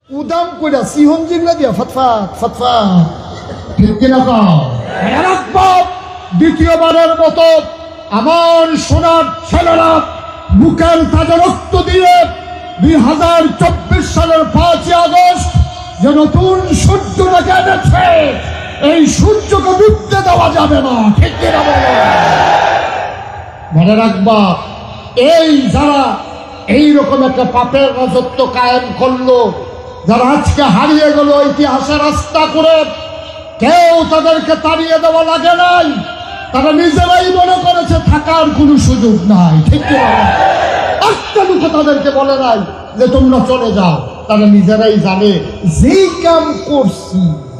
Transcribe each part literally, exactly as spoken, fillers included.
উদাম কইরা সিহন জিল্লা দিয়া ফতফাত ফতফাত ঠিক কিনা কও রাখবাব দ্বিতীয়বারের মতো আমার সোনার ছেলেরা বুকের তাজা রক্ত দিয়ে দুই হাজার চব্বিশ সালের পাঁচই আগস্ট যে নতুন সূর্যটাকে এনেছে এই সূর্যকে ডুবতে দেওয়া যাবে না ঠিক কিনা বলো মনে রাখবা এই যারা এইরকম একটা পাপের রাজত্ব কায়েম করলো যারা আজকে হারিয়ে গেল ইতিহাসের রাস্তা করে কেউ তাদেরকে তাড়িয়ে দেওয়া লাগে নাই তারা নিজেরাই মনে করেছে থাকার কোনো সুযোগ নাই ঠিক কিনা একটা লোক তাদেরকে বলে নাই যে তোমরা চলে যাও তারা নিজেরাই জানে যেই কাম করছি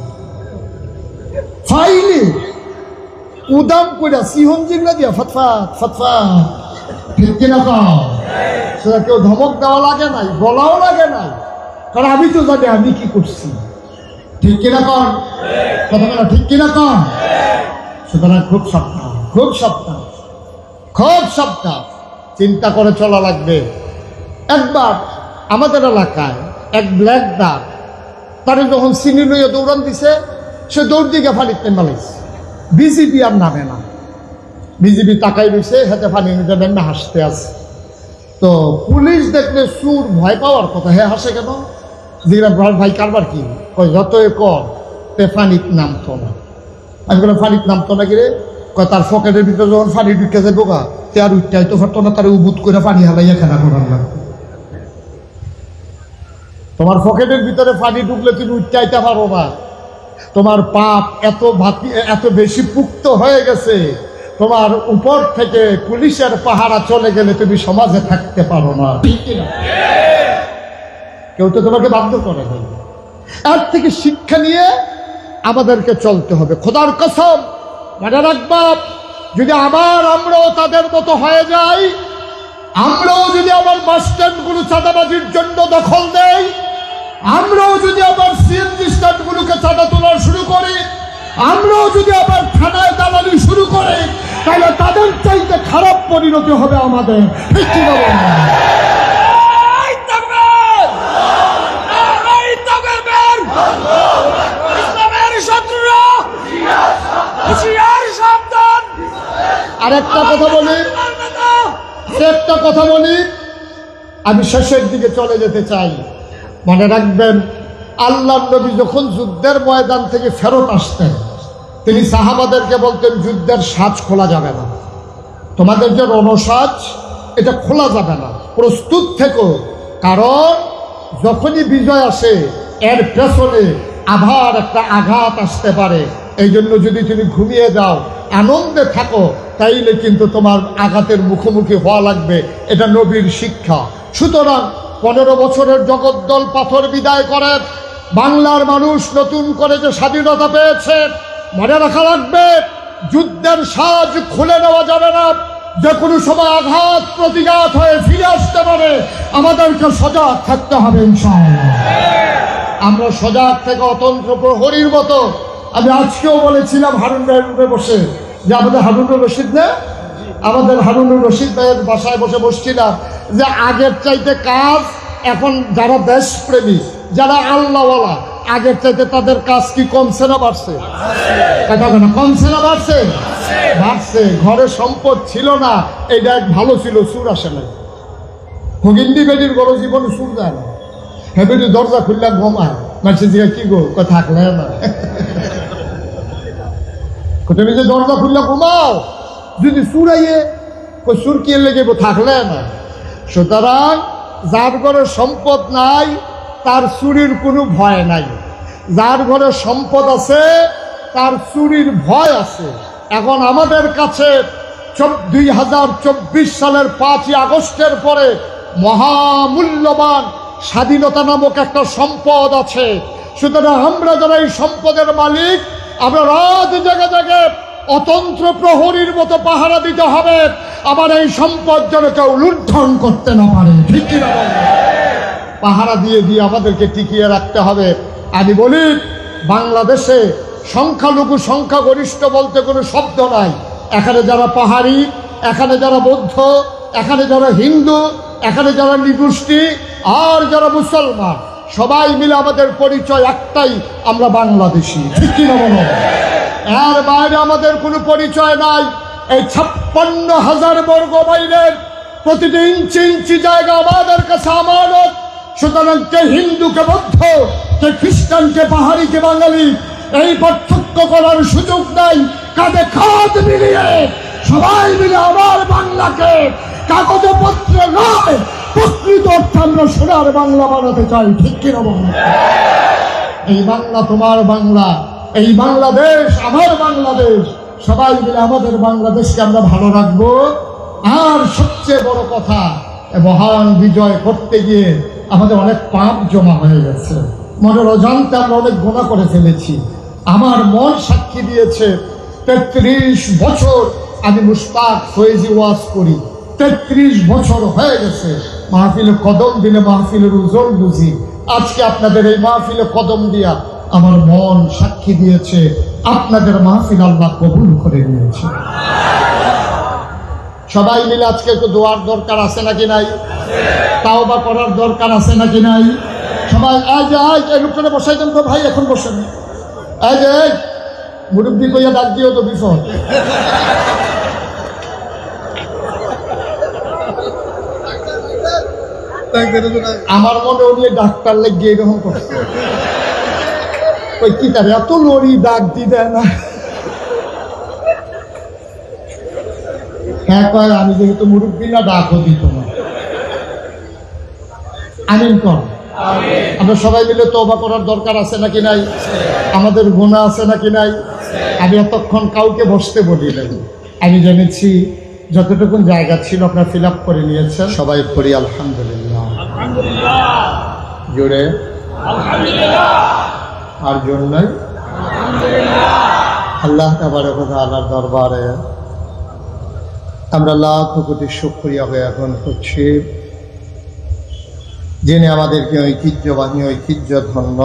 ফাইলে উদাম কইরা সিহন জিল্লা দিয়া ফতফাত ফতফাত ঠিক কিনা কও সেটা কেউ ধমক দেওয়া লাগে নাই বলাও লাগে নাই কারণ আমি তো জানি আমি কি করছি ঠিক কিনা কন কথা বলা ঠিক কিনা কন সুতরাং খুব সাবধান খুব সাবধান খুব সাবধান চিন্তা করে চলা লাগবে। একবার আমাদের এলাকায় এক ব্ল্যাক ডাক তারে যখন চিনি লইয়া দৌড়ান দিছে সে দৌড় দিকে ফানিতে মালাইছে বিজিবি আর নামে না বিজিবি তাকাই রয়েছে হাতে ফানি নিতে না হাসতে আছে তো পুলিশ দেখলে সুর ভয় পাওয়ার কথা হ্যাঁ হাসে কেন জিজ্ঞাসা ভাই কারবার কি ওই যতই কর তে ফানিত নামতো না আমি বললাম ফানিত নামতো না কিরে কয় তার পকেটের ভিতরে যখন ফানি ঢুকে যায় বোকা তে আর উঠতে হয়তো পারতো না তার উবুত করে পানি হালাইয়া খেলা করার লাগবে তোমার পকেটের ভিতরে পানি ঢুকলে তুমি উঠতে আইতে পারো না তোমার পাপ এত ভাতি এত বেশি পুক্ত হয়ে গেছে তোমার উপর থেকে পুলিশের পাহারা চলে গেলে তুমি সমাজে থাকতে পারো না ঠিক কিনা কেউ তো তোমাকে বাধ্য করে না এর থেকে শিক্ষা নিয়ে আমাদেরকে চলতে হবে খোদার কসম মনে রাখবা যদি আবার আমরাও তাদের মতো হয়ে যাই আমরাও যদি আবার বাস স্ট্যান্ডগুলো চাঁদাবাজির জন্য দখল দেই আমরাও যদি আবার সিএনজি স্ট্যান্ডগুলোকে চাঁদা তোলা শুরু করি আমরাও যদি আবার থানায় দালালি শুরু করি তাহলে তাদের চাইতে খারাপ পরিণতি হবে আমাদের ঠিক কি বলেন আরেকটা কথা বলি আরেকটা কথা বলি আমি শেষের দিকে চলে যেতে চাই মনে রাখবেন আল্লাহর নবী যখন যুদ্ধের ময়দান থেকে ফেরত আসতেন তিনি সাহাবাদেরকে বলতেন যুদ্ধের সাজ খোলা যাবে না তোমাদের যে রণসাজ এটা খোলা যাবে না প্রস্তুত থেকো কারণ যখনই বিজয় আসে এর পেছনে আবার একটা আঘাত আসতে পারে এই জন্য যদি তুমি ঘুমিয়ে যাও আনন্দে থাকো তাইলে কিন্তু তোমার আঘাতের মুখোমুখি হওয়া লাগবে এটা নবীর শিক্ষা সুতরাং পনেরো বছরের জগদ্দল পাথর বিদায় করে বাংলার মানুষ নতুন করে যে স্বাধীনতা পেয়েছে মনে রাখা লাগবে যুদ্ধের সাজ খুলে নেওয়া যাবে না যে কোনো সময় আঘাত প্রতিঘাত হয়ে ফিরে আসতে পারে আমাদেরকে সজাগ থাকতে হবে ইনশাআল্লাহ আমরা সজাগ থেকে অতন্ত্র প্রহরীর মতো আমি আজকেও বলেছিলাম হারুন ভাইয়ের রূপে বসে যে আমাদের হারুনুর রশিদ না আমাদের হারুনুর রশিদ ভাইয়ের বাসায় বসে বসছিলাম যে আগের চাইতে কাজ এখন যারা দেশপ্রেমী যারা আল্লাহওয়ালা আগের চাইতে তাদের কাজ কি কমছে না বাড়ছে কমছে না বাড়ছে বাড়ছে ঘরে সম্পদ ছিল না এটা এক ভালো ছিল সুর আসে না ভগিন্দি বেডির বড় জীবনে সুর যায় না হ্যাঁ বেটি দরজা খুললে ঘুমায় মানুষের দিকে কি গো থাকলে না তুমি যে দরজা খুললে ঘুমাও যদি সুরাইয়ে ওই সুর কে লেগে থাকলে না সুতরাং যার ঘরে সম্পদ নাই তার চুরির কোনো ভয় নাই যার ঘরে সম্পদ আছে তার চুরির ভয় আছে এখন আমাদের কাছে দুই হাজার চব্বিশ সালের পাঁচই আগস্টের পরে মহামূল্যবান স্বাধীনতা নামক একটা সম্পদ আছে সুতরাং আমরা যারা এই সম্পদের মালিক আমরা রাত জায়গা জায়গায় অতন্ত্র প্রহরীর মতো পাহারা দিতে হবে আবার এই সম্পদ যেন কেউ লুণ্ঠন করতে না পারে ঠিক কিনা পাহারা দিয়ে দিয়ে আমাদেরকে টিকিয়ে রাখতে হবে আমি বলি বাংলাদেশে সংখ্যালঘু সংখ্যাগরিষ্ঠ বলতে কোনো শব্দ নাই এখানে যারা পাহাড়ি এখানে যারা বৌদ্ধ এখানে যারা হিন্দু এখানে যারা নিগোষ্ঠী আর যারা মুসলমান সবাই মিলে আমাদের পরিচয় একটাই, আমরা বাংলাদেশি, ঠিক কি না বলো? এর বাইরে আমাদের কোনো পরিচয় নাই। এই ছাপ্পান্ন হাজার বর্গ মাইলের প্রতিটি ইঞ্চি ইঞ্চি জায়গা আমাদের কাছে আমানত। সুতরাং কে হিন্দু কে বৌদ্ধ, কে খ্রিস্টান কে পাহাড়ি কে বাঙালি, এই পার্থক্য করার সুযোগ নাই। কাঁধে কাঁধ মিলিয়ে সবাই মিলে আমার বাংলাকে কাগজে পত্রে নয়, প্রকৃত অর্থে আমরা সোনার বাংলা বানাতে চাই, ঠিক কিনা বলুন? এই বাংলা তোমার বাংলা, এই বাংলাদেশ আমার বাংলাদেশ। সবাই মিলে আমাদের বাংলাদেশকে আমরা ভালো রাখবো। আর সবচেয়ে বড় কথা, মহান বিজয় করতে গিয়ে আমাদের অনেক পাপ জমা হয়ে গেছে। মনের অজান্তে আমরা অনেক গুনাহ করে ফেলেছি। আমার মন সাক্ষী দিয়েছে, তেত্রিশ বছর আমি মুশতাক ফয়েজি ওয়াজ করি। তেত্রিশ বছর হয়ে গেছে মাহফিলে কদম দিলে মাহফিলের ওজন বুঝি। আজকে আপনাদের এই মাহফিলে কদম দিয়া আমার মন সাক্ষী দিয়েছে, আপনাদের মাহফিল আল্লাহ কবুল করে নিয়েছে। সবাই মিলে আজকে একটু দোয়ার দরকার আছে নাকি নাই? তাওবা করার দরকার আছে নাকি নাই? সবাই এই যে এই লোকটা বসাই দেন তো ভাই, এখন বসেন। এই যে মুরব্বী কইয়া ডাক দিও তো বিপদ। আমার মনে উনি ডাক্তার লেগে এরকম করছে, ওই কি তার এত লড়ি ডাক দিবে না। হ্যাঁ কয় আমি যেহেতু মুরব্বী না ডাকও দিত না। আমিন কর। আমরা সবাই মিলে তওবা করার দরকার আছে নাকি নাই? আমাদের গুনাহ আছে নাকি নাই? আমি এতক্ষণ কাউকে বসতে বলি নাই। আমি জেনেছি যতটুকু জায়গা ছিল আপনারা ফিল আপ করে নিয়েছেন। সবাই পড়ি আলহামদুলিল্লাহ, জোরে আর জোর নাই। আল্লাহ তাবারক ওয়া তাআলার দরবারে আমরা লাখ কোটি শুকরিয়া জ্ঞাপন করছি, যিনি আমাদেরকে ঐতিহ্যবাহী ঐতিহ্যধন্য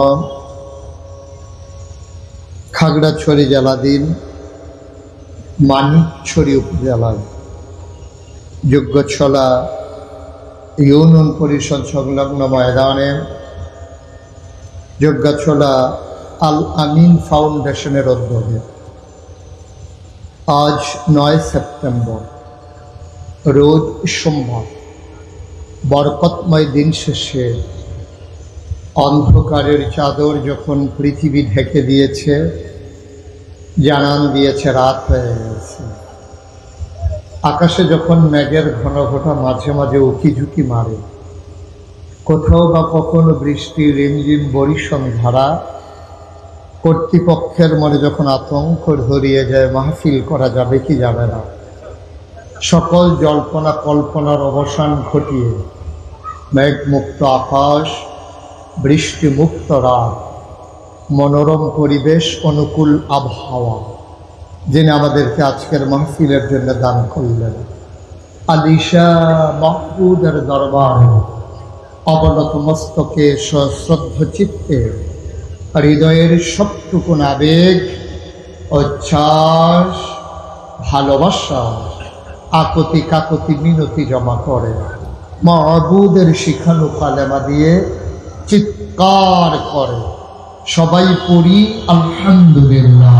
খাগড়াছড়ি জেলাধীন মানিকছড়ি উপজেলার যোগ্যছলা ইউনিয়ন পরিষদ সংলগ্ন ময়দানে যোগ্যছলা আল আমিন ফাউন্ডেশনের উদ্যোগে আজ নয় সেপ্টেম্বর রোজ সোমবার বরকতময় দিন শেষে অন্ধকারের চাদর যখন পৃথিবী ঢেকে দিয়েছে, জানান দিয়েছে রাত হয়ে গেছে। আকাশে যখন মেঘের ঘন ঘটা মাঝে মাঝে উকি ঝুঁকি মারে, কোথাও বা কখনো বৃষ্টি রিমঝিম বরিশন ধারা, কর্তৃপক্ষের মনে যখন আতঙ্ক ধরিয়ে যায় মাহফিল করা যাবে কি যাবে না, সকল জল্পনা কল্পনার অবসান ঘটিয়ে মেঘমুক্ত আকাশ, বৃষ্টিমুক্ত রাত, মনোরম পরিবেশ, অনুকূল আবহাওয়া যিনি আমাদেরকে আজকের মাহফিলের জন্য দান করলেন, আলিশা মাহবুদের দরবারে অবনত মস্তকে সশ্রদ্ধ চিত্তে হৃদয়ের সবটুকুন আবেগ, উচ্ছ্বাস, ভালোবাসা, আকুতি কাকুতি মিনতি জমা করে মাহবুদের শিখানো কালেমা দিয়ে চিৎকার করে সবাই পড়ি আলহামদুলিল্লাহ।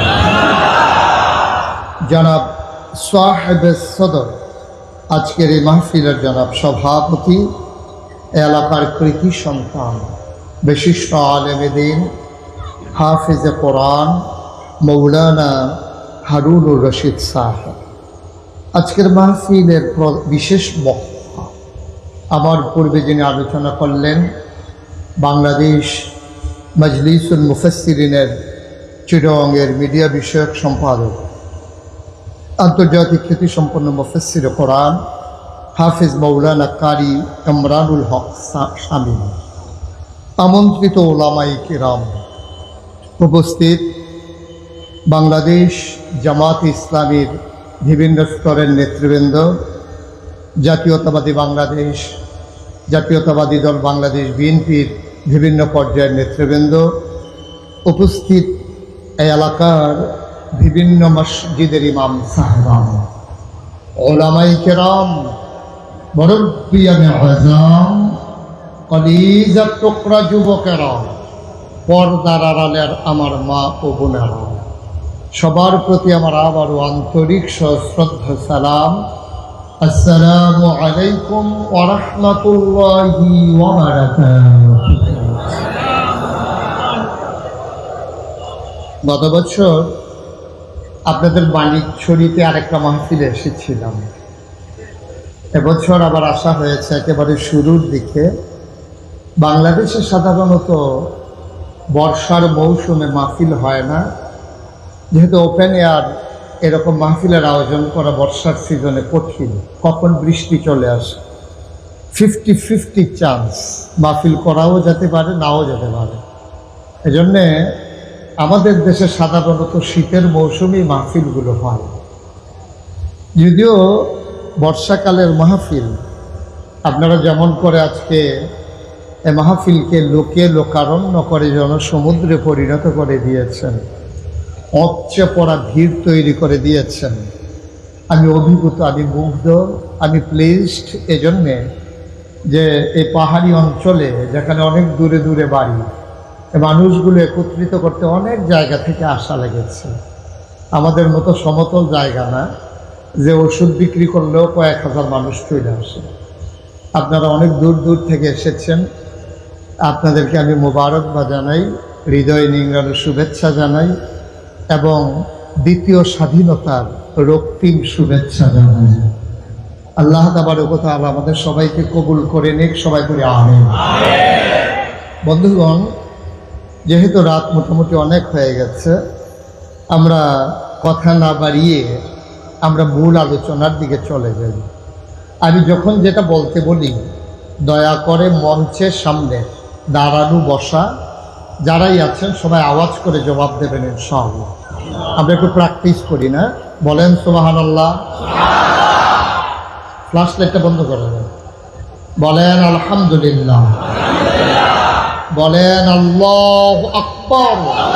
জনাব সাহেবে সদর আজকের এই মাহফিলের জনাব সভাপতি, এলাকার কৃতি সন্তান, বিশিষ্ট আলেমে দ্বীন, হাফিজে কোরআন মৌলানা হারুনুর রশিদ সাহেব আজকের মাহফিলের বিশেষ বক্তা। আমার পূর্বে যিনি আলোচনা করলেন বাংলাদেশ মজলিসুল মুফাসসিরিনের চিটাগংয়ের মিডিয়া বিষয়ক সম্পাদক, আন্তর্জাতিক খ্যাতিসম্পন্ন মুফাসসির কোরআন হাফিজ মৌলানা কারি কামরানুল হক শামীম, আমন্ত্রিত ওলামায়ে কিরাম, উপস্থিত বাংলাদেশ জামাত ইসলামীর বিভিন্ন স্তরের নেতৃবৃন্দ, জাতীয়তাবাদী বাংলাদেশ জাতীয়তাবাদী দল বাংলাদেশ বিএনপির বিভিন্ন পর্যায়ের নেতৃবৃন্দ, উপস্থিত এই এলাকার বিভিন্ন মসজিদের ইমাম সাহেবান, ওলামায়ে কেরাম, মুরব্বিয়ানে আযম, কলিজার টুকরা যুবকেরা, পর্দার আড়ালের আমার মা ও বোনেরা, সবার প্রতি আমার আবারও আন্তরিক সশ্রদ্ধ সালাম। আসসালামু আলাইকুম ওয়া রাহমাতুল্লাহি ওয়া বারাকাতুহু। গত বছর আপনাদের বাণিজ্যছড়িতে আরেকটা মাহফিলে এসেছিলাম। এবছর আবার আসা হয়েছে একেবারে শুরুর দিকে। বাংলাদেশে সাধারণত বর্ষার মৌসুমে মাহফিল হয় না, যেহেতু ওপেন এয়ার এরকম মাহফিলের আয়োজন করা বর্ষার সিজনে কঠিন। কখন বৃষ্টি চলে আসে, ফিফটি ফিফটি চান্স মাহফিল করাও যেতে পারে, নাও যেতে পারে। এজন্যে আমাদের দেশে সাধারণত শীতের মৌসুমেই মাহফিলগুলো হয়। যদিও বর্ষাকালের মাহফিল আপনারা যেমন করে আজকে এ মাহফিলকে লোকে লোকারণ্য করে জনসমুদ্রে পরিণত করে দিয়েছেন, অপচে পড়া ভিড় তৈরি করে দিয়েছেন, আমি অভিভূত, আমি মুগ্ধ, আমি প্লিজড এজন্যে যে এই পাহাড়ি অঞ্চলে যেখানে অনেক দূরে দূরে বাড়ি, মানুষগুলো একত্রিত করতে অনেক জায়গা থেকে আসা লেগেছে। আমাদের মতো সমতল জায়গা না যে ওষুধ বিক্রি করলেও কয়েক হাজার মানুষ চলে আসে। আপনারা অনেক দূর দূর থেকে এসেছেন, আপনাদেরকে আমি মোবারকবাদ জানাই, হৃদয় নিংড়ানো শুভেচ্ছা জানাই এবং দ্বিতীয় স্বাধীনতার রক্তিম শুভেচ্ছা জানাই। আল্লাহ তাবারক ওয়া তাআলা আমাদের সবাইকে কবুল করে নিক, সবাই করে আমিন। বন্ধুগণ, যেহেতু রাত মোটামুটি অনেক হয়ে গেছে, আমরা কথা না বাড়িয়ে আমরা মূল আলোচনার দিকে চলে যাই। আমি যখন যেটা বলতে বলি দয়া করে মঞ্চের সামনে দাঁড়ানো বসা যারাই আছেন সবাই আওয়াজ করে জবাব দেবেন ইনশাআল্লাহ। আমরা একটু প্র্যাকটিস করি না? বলেন সুবহানাল্লাহ। ফ্ল্যাশ লাইটটা বন্ধ করে দেন। বলেন আলহামদুলিল্লাহ। বলেন আল্লাহু আকবার।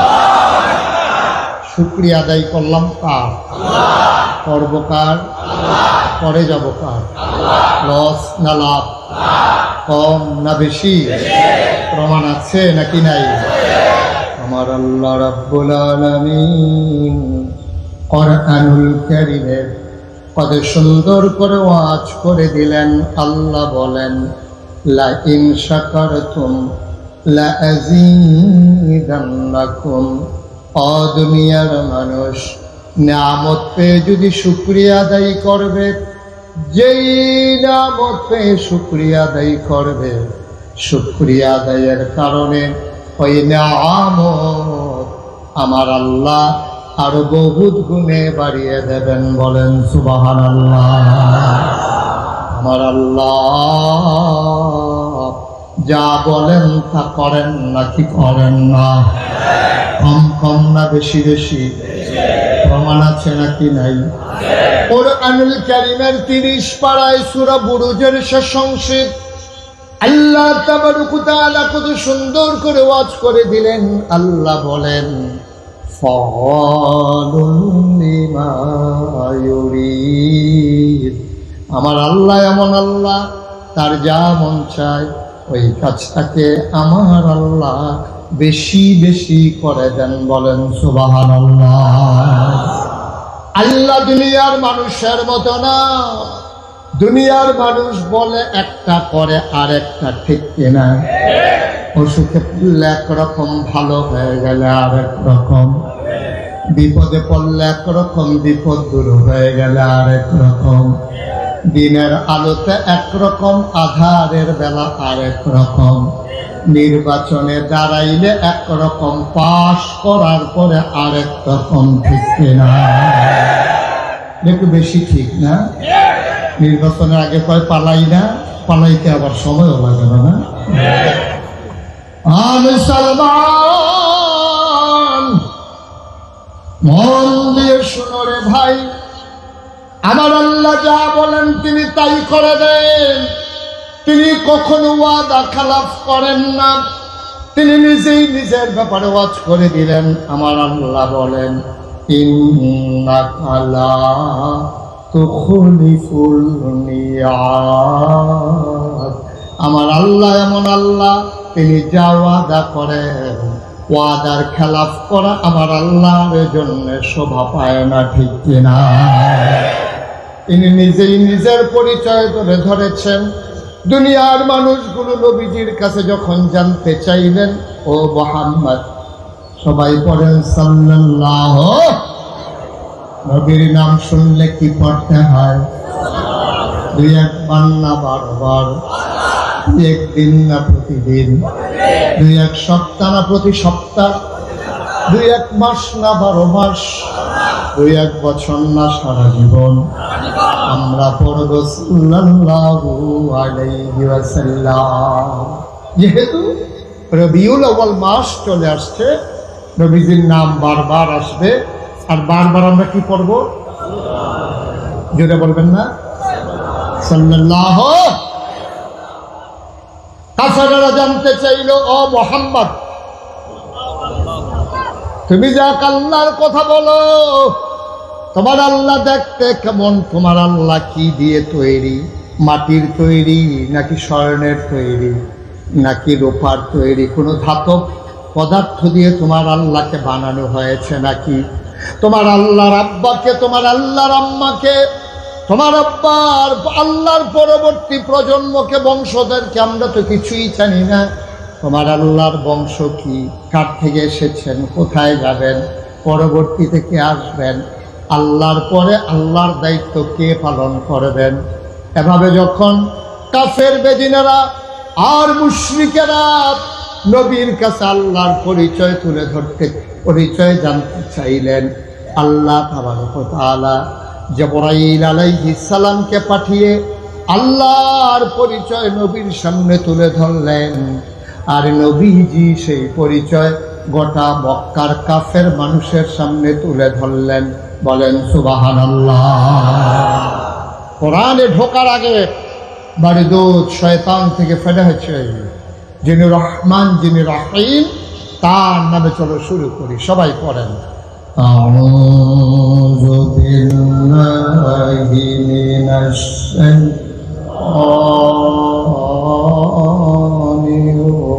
শুকরিয়া আদায় করলাম কার? করব কার? করে যাব কার? লস না লাভ? কম না বেশি? প্রমাণ আছে নাকি নাই? আমার আল্লাহ রাব্বুল আলামিন কোরআনুল কারীমের কত সুন্দর করে ওয়াজ করে দিলেন। আল্লাহ বলেন, লা ইন শাকারতুম লা আযীদান্নাকুম। ও দুনিয়ার মানুষ, নিয়ামত পেয়ে যদি শুকরিয়া আদায় করবে, যেই নিয়ামত পেয়ে শুকরিয়া আদায় করবে, শুকরিয়া আদায়ের কারণে ওই নিয়ামত আমার আল্লাহ আরো বহুত গুণে বাড়িয়ে দেবেন। বলেন সুবহানাল্লাহ। আমার আল্লাহ যা বলেন তা করেন নাকি করেন না? কম কম না বেশি বেশি? প্রমাণ আছে নাকি নাই? কোরআনুল কারীমের তিরিশ পারায় সূরা বুরুজের শেষ অংশে আল্লাহ তাবারক ওয়া তাআলা কত সুন্দর করে ওয়াজ করে দিলেন। আল্লাহ বলেন, ফাআলুন লিমা ইউরিদ। আমার আল্লাহ এমন আল্লাহ, তার যা মন চায় ওই কাজটাকে আমার আল্লাহ বেশি বেশি করে দেন। বলেন সুবহানাল্লাহ। আল্লাহ দুনিয়ার মানুষের মতো না। দুনিয়ার মানুষ বলে একটা করে আর একটা, ঠিক কিনা? অসুখে পড়লে একরকম, ভালো হয়ে গেলে আরেক রকম, বিপদে পড়লে একরকম, বিপদ দূর হয়ে গেলে আরেক রকম, দিনের আলোতে একরকম, আধারের বেলা আরেক রকম, নির্বাচনে দাঁড়াইলে একরকম, পাশ করার পরে আরেক রকম, ঠিক কিনা? একটু বেশি ঠিক না? নির্বাচনের আগে কয় পালাই না, পালাইতে আবার সময়ও লাগে না। আমি সালমান, মন দিয়ে শুনো রে ভাই, আমার আল্লাহ যা বলেন তিনি তাই করে দেন। তিনি কখনো ওয়াদা খেলাফ করেন না। তিনি নিজেই নিজের ব্যাপারে ওয়াজ করে দিলেন। আমার আল্লাহ বলেন, ইন্নাকা লা তুখলিফুল মিয়াদ। আমার আল্লাহ এমন আল্লাহ, তিনি যা ওয়াদা করেন ওয়াদার খেলাফ করা আমার আল্লাহর জন্য শোভা পায় না, ঠিক কিনা? তিনি নিজেই নিজের পরিচয় ধরে ধরেছেন। দুনিয়ার মানুষগুলো নবীজির কাছে যখন জানতে চাইলেন, ও মুহাম্মদ, সবাই পড়েন সাল্লাল্লাহু। নবীর নাম শুনলে কি পড়তে হয়? দুই একবার না বারবার? দুই একদিন না প্রতিদিন? দুই এক সপ্তাহ না প্রতি সপ্তাহ? দুই এক মাস না বারো মাস? দুই এক বছর না সারা জীবন? আমরা পড়ব সাল্লাল্লাহু আলাইহি ওয়াসাল্লাম। যেহেতু রবিউল আউয়াল মাস চলে আসছে, নবীজির নাম বারবার আসবে, আর বারবার আমরা কি পড়ব? জোরে বলবেন না? সাল্লাল্লাহু। কাফেররা জানতে চাইল, ও মুহাম্মদ, তুমি যা আল্লাহর কথা বলো, তোমার আল্লাহ দেখতে কেমন? তোমার আল্লাহ কি দিয়ে তৈরি? মাটির তৈরি নাকি স্বর্ণের তৈরি নাকি রূপার তৈরি? কোনো ধাতব পদার্থ দিয়ে তোমার আল্লাহকে বানানো হয়েছে নাকি? তোমার আল্লাহর আব্বাকে, তোমার আল্লাহর আম্মাকে, তোমার আব্বার আল্লাহর পরবর্তী প্রজন্মকে, বংশধরকে আমরা তো কিছুই জানি না। তোমার আল্লাহর বংশ কি? কার থেকে এসেছেন? কোথায় যাবেন? পরবর্তীতে কে আসবেন? আল্লাহর পরে আল্লাহর দায়িত্ব কে পালন করবেন? এভাবে যখন কাফের বেদিনেরা আর মুশরিকেরা নবীর কাছে আল্লাহর পরিচয় তুলে ধরতে, পরিচয় জানতে চাইলেন, আল্লাহ তাবারক ওয়া তাআলা জিবরাইল আলাইহিস সালামকে পাঠিয়ে আল্লাহর পরিচয় নবীর সামনে তুলে ধরলেন। আর নবীজি সেই পরিচয় গোটা মক্কার কাফের মানুষের সামনে তুলে ধরলেন। বলেন সুবহানাল্লাহ। কোরআনে ঢোকার আগে বাড়ি দূত শয়তান থেকে ফেলে হয়েছে, যিনি রহমান, যিনি রহিম, তার নামে চলো শুরু করি। সবাই পড়েন, আউযু বিল্লাহি মিনাশ শাইতানির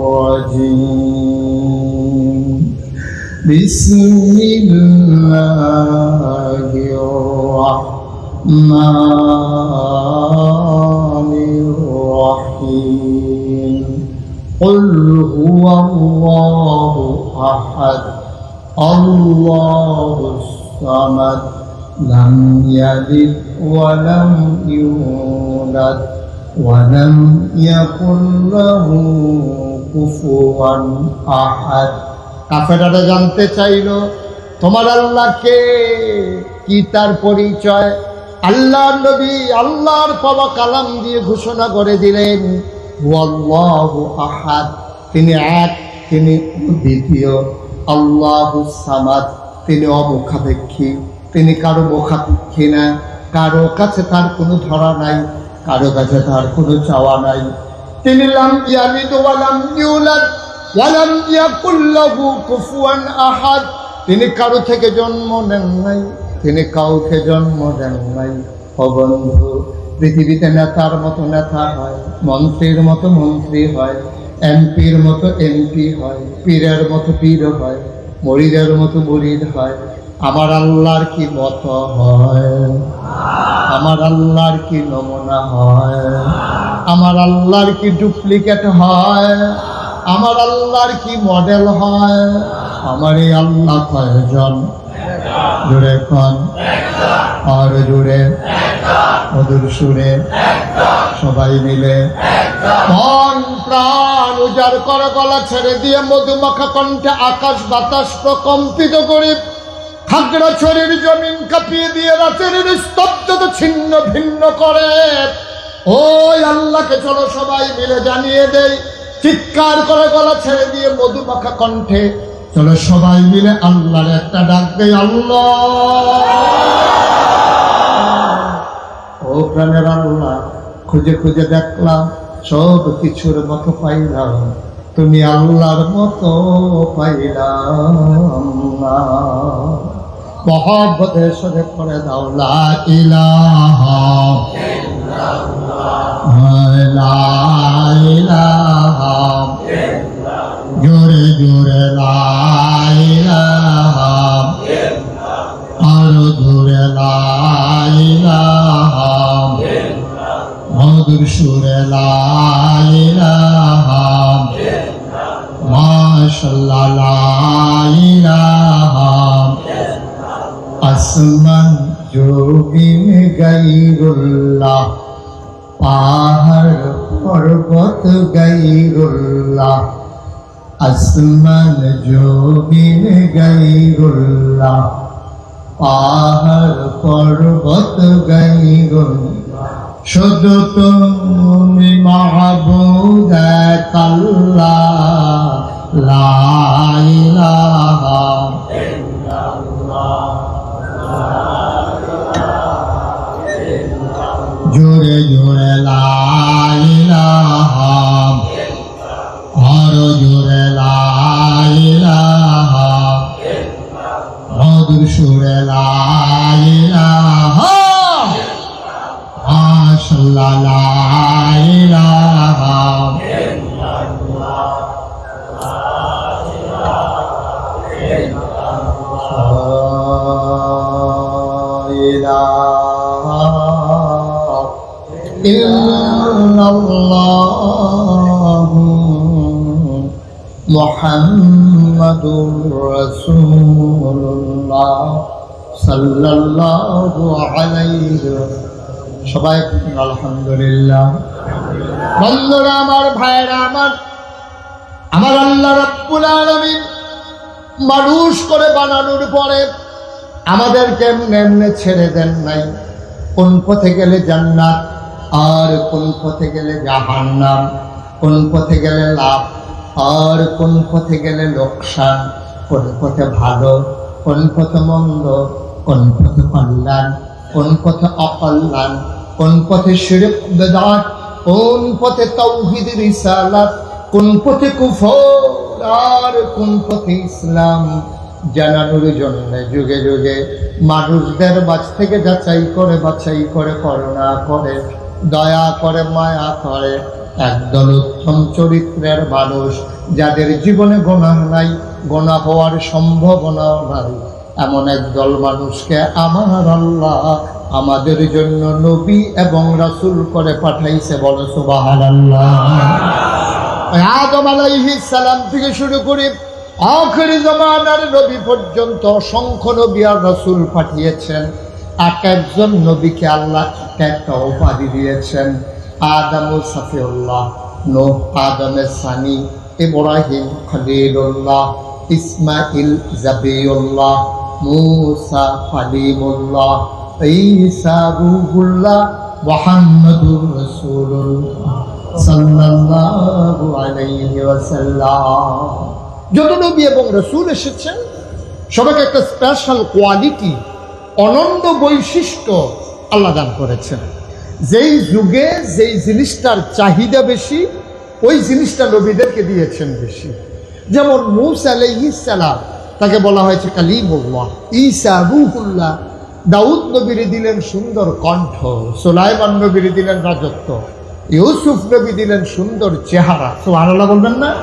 রাজীম। বিসমিল্লাহির রাহমানির রাহিম। কুল হুয়াল্লাহু আহাদ আল্লাহুস সামাদ লাম ইয়ালিদ ওয়া লাম ইউলাদ ওয়া লাম ইয়াকুল লাহু কুফুয়ান আহাদ। কাফেররা জানতে চাইল, তোমার আল্লাহ কে? কি তার পরিচয়? আল্লাহর নবী আল্লাহর পাওয়া কালাম দিয়ে ঘোষণা করে দিলেন, হুয়াল্লাহু আহাদ, তিনি এক, তিনি দ্বিতীয়। আল্লাহুস সামাদ, তিনি অমুখাপেক্ষী, তিনি কারো মুখাপেক্ষী না। কারো কাছে তার কোনো ধরা নাই, কারো কাছে তার কোনো চাওয়া নাই। তিনি লাম ইয়ালিদ ওয়া লাম ইউলাদ ওয়া লাম ইয়াকুল লাহু কুফুয়ান আহাদ, তিনি কারো থেকে জন্ম নেন নাই, তিনি কাউকে জন্ম দেন নাই। ও বন্ধু, পৃথিবীতে নেতার মতো নেতা হয়, মন্ত্রীর মতো মন্ত্রী হয়, এমপির মতো এমপি হয়, পীরের মতো পীর হয়, মরিদের মতো মুরিদ হয়। আমার আল্লাহর কি মত হয়? আমার আল্লাহর কি নমুনা হয়? আমার আল্লাহর কি ডুপ্লিকেট হয়? আমার আল্লাহর কি মডেল হয়? আমার এই আল্লাহ কয়জন? জুড়ে কন, আর জুড়ে মধুর সুরে সবাই মিলে মন প্রাণ উজাড় করে গলা ছেড়ে দিয়ে মধুমাখা কণ্ঠে আকাশ বাতাস প্রকম্পিত করে, খাগড়া ছড়ির জমিন কাঁপিয়ে দিয়ে রাতের স্তব্ধতা ছিন্ন ভিন্ন করে। ওই আল্লাহকে চলো সবাই মিলে জানিয়ে দেই, চিৎকার করে গলা ছেড়ে দিয়ে মধুমাখা কণ্ঠে চলো সবাই মিলে আল্লাহর একটা ডাক দেই, আল্লাহ। ও প্রাণের আল্লাহ, খুঁজে খুঁজে দেখলাম, সব কিছুর মতো পাইলাম, তুমি আল্লাহর মতো পাইলাম না। মহব্বতের সাথে করে দাও লা ইলাহা লা ইলাহা জোরে জোরে লা ইলাহা আরো জোরে লা ইলাহা মধুর সুরে লা ইলাহা মাশাআল্লাহ লা ইলাহা আসমান জমিন গায়রুল্লাহ পাহাড় পর্বত গায়রুল্লাহ আসমান জমিন গায়রুল্লাহ পাহাড় পর্বত গায়রুল্লাহ শুধু তুমি মাহবুব এক আল্লাহ লা ইলাহা ইল্লাল্লাহ জোরে জোরে লা ইলাহা আরো জোরে লা ইলাহা মধুর সুরে লা ইলাহা মাশাআল্লাহ লা ইলাহা ইল্লাল্লাহু মুহাম্মাদুর রাসূলুল্লাহ সাল্লাল্লাহু আলাইহি ওয়াসাল্লাম। সবাই আলহামদুলিল্লাহ। বন্ধুরা আমার, ভাইরা আমার, আমার আল্লাহ রাব্বুল আলামিন মানুষ করে বানানোর পরে আমাদেরকে এমনি এমনি ছেড়ে দেন নাই। কোন পথে গেলে জান্নাত আর কোন পথে গেলে জাহান্নাম, কোন পথে গেলে লাভ আর কোন পথে গেলে লোকসান, কোন পথে ভালো কোন পথে মন্দ, কোন পথে কল্যাণ কোন পথে অকল্যাণ, কোন পথে শিরক বিদআত, কোন পথে তাওহীদ রিসালাত, কোন পথে কুফর আর কোন পথে ইসলাম জানানোর জন্য যুগে যুগে মানুষদের মাঝ থেকে যাচাই করে বাছাই করে করুণা করে দয়া করে মায়া করে একদল উত্তম চরিত্রের মানুষ, যাদের জীবনে গুনাহ নাই, গুনাহ হওয়ার সম্ভাবনাও নাই, এমন একদল মানুষকে আমার আল্লাহ আমাদের জন্য নবী এবং রাসূল করে পাঠাইছে। বলো সুবহানাল্লাহ। আদম আলাইহিস সালাম থেকে শুরু করে আখিরি জামানার নবী পর্যন্ত অসংখ্য নবী আর রাসূল পাঠিয়েছেন। এক একজন নবীকে আল্লাহ একটা উপাধি দিয়েছেন। আদম সফিউল্লাহ, নূহ আদমের সানি, ইব্রাহিম খলিলুল্লাহ, ইসমাইল জাবিউল্লাহ, মূসা কালিমুল্লাহ, ঈসা রূহুল্লাহ, মুহাম্মাদুর রাসূলুল্লাহ সাল্লাল্লাহু আলাইহি ওয়াসাল্লাম। যত নবী এবং রাসূল এসেছেন সবাইকে একটা স্পেশাল কোয়ালিটি, অনন্য বৈশিষ্ট্য আল্লাহ দান করেছেন। যেই যুগে যেই জিনিসটার চাহিদা বেশি ওই জিনিসটা নবীদেরকে দিয়েছেন বেশি। যেমন মূসা আলাইহিস সালাম, তাকে বলা হয়েছে কালিমুল্লাহ, ঈসা রূহুল্লাহ, দাউদ নবীরে দিলেন সুন্দর কণ্ঠ, সুলাইমান নবীরে দিলেন রাজত্ব, ইউসুফ নবী দিলেন সুন্দর চেহারা। সুবহানাল্লাহ বলবেন না?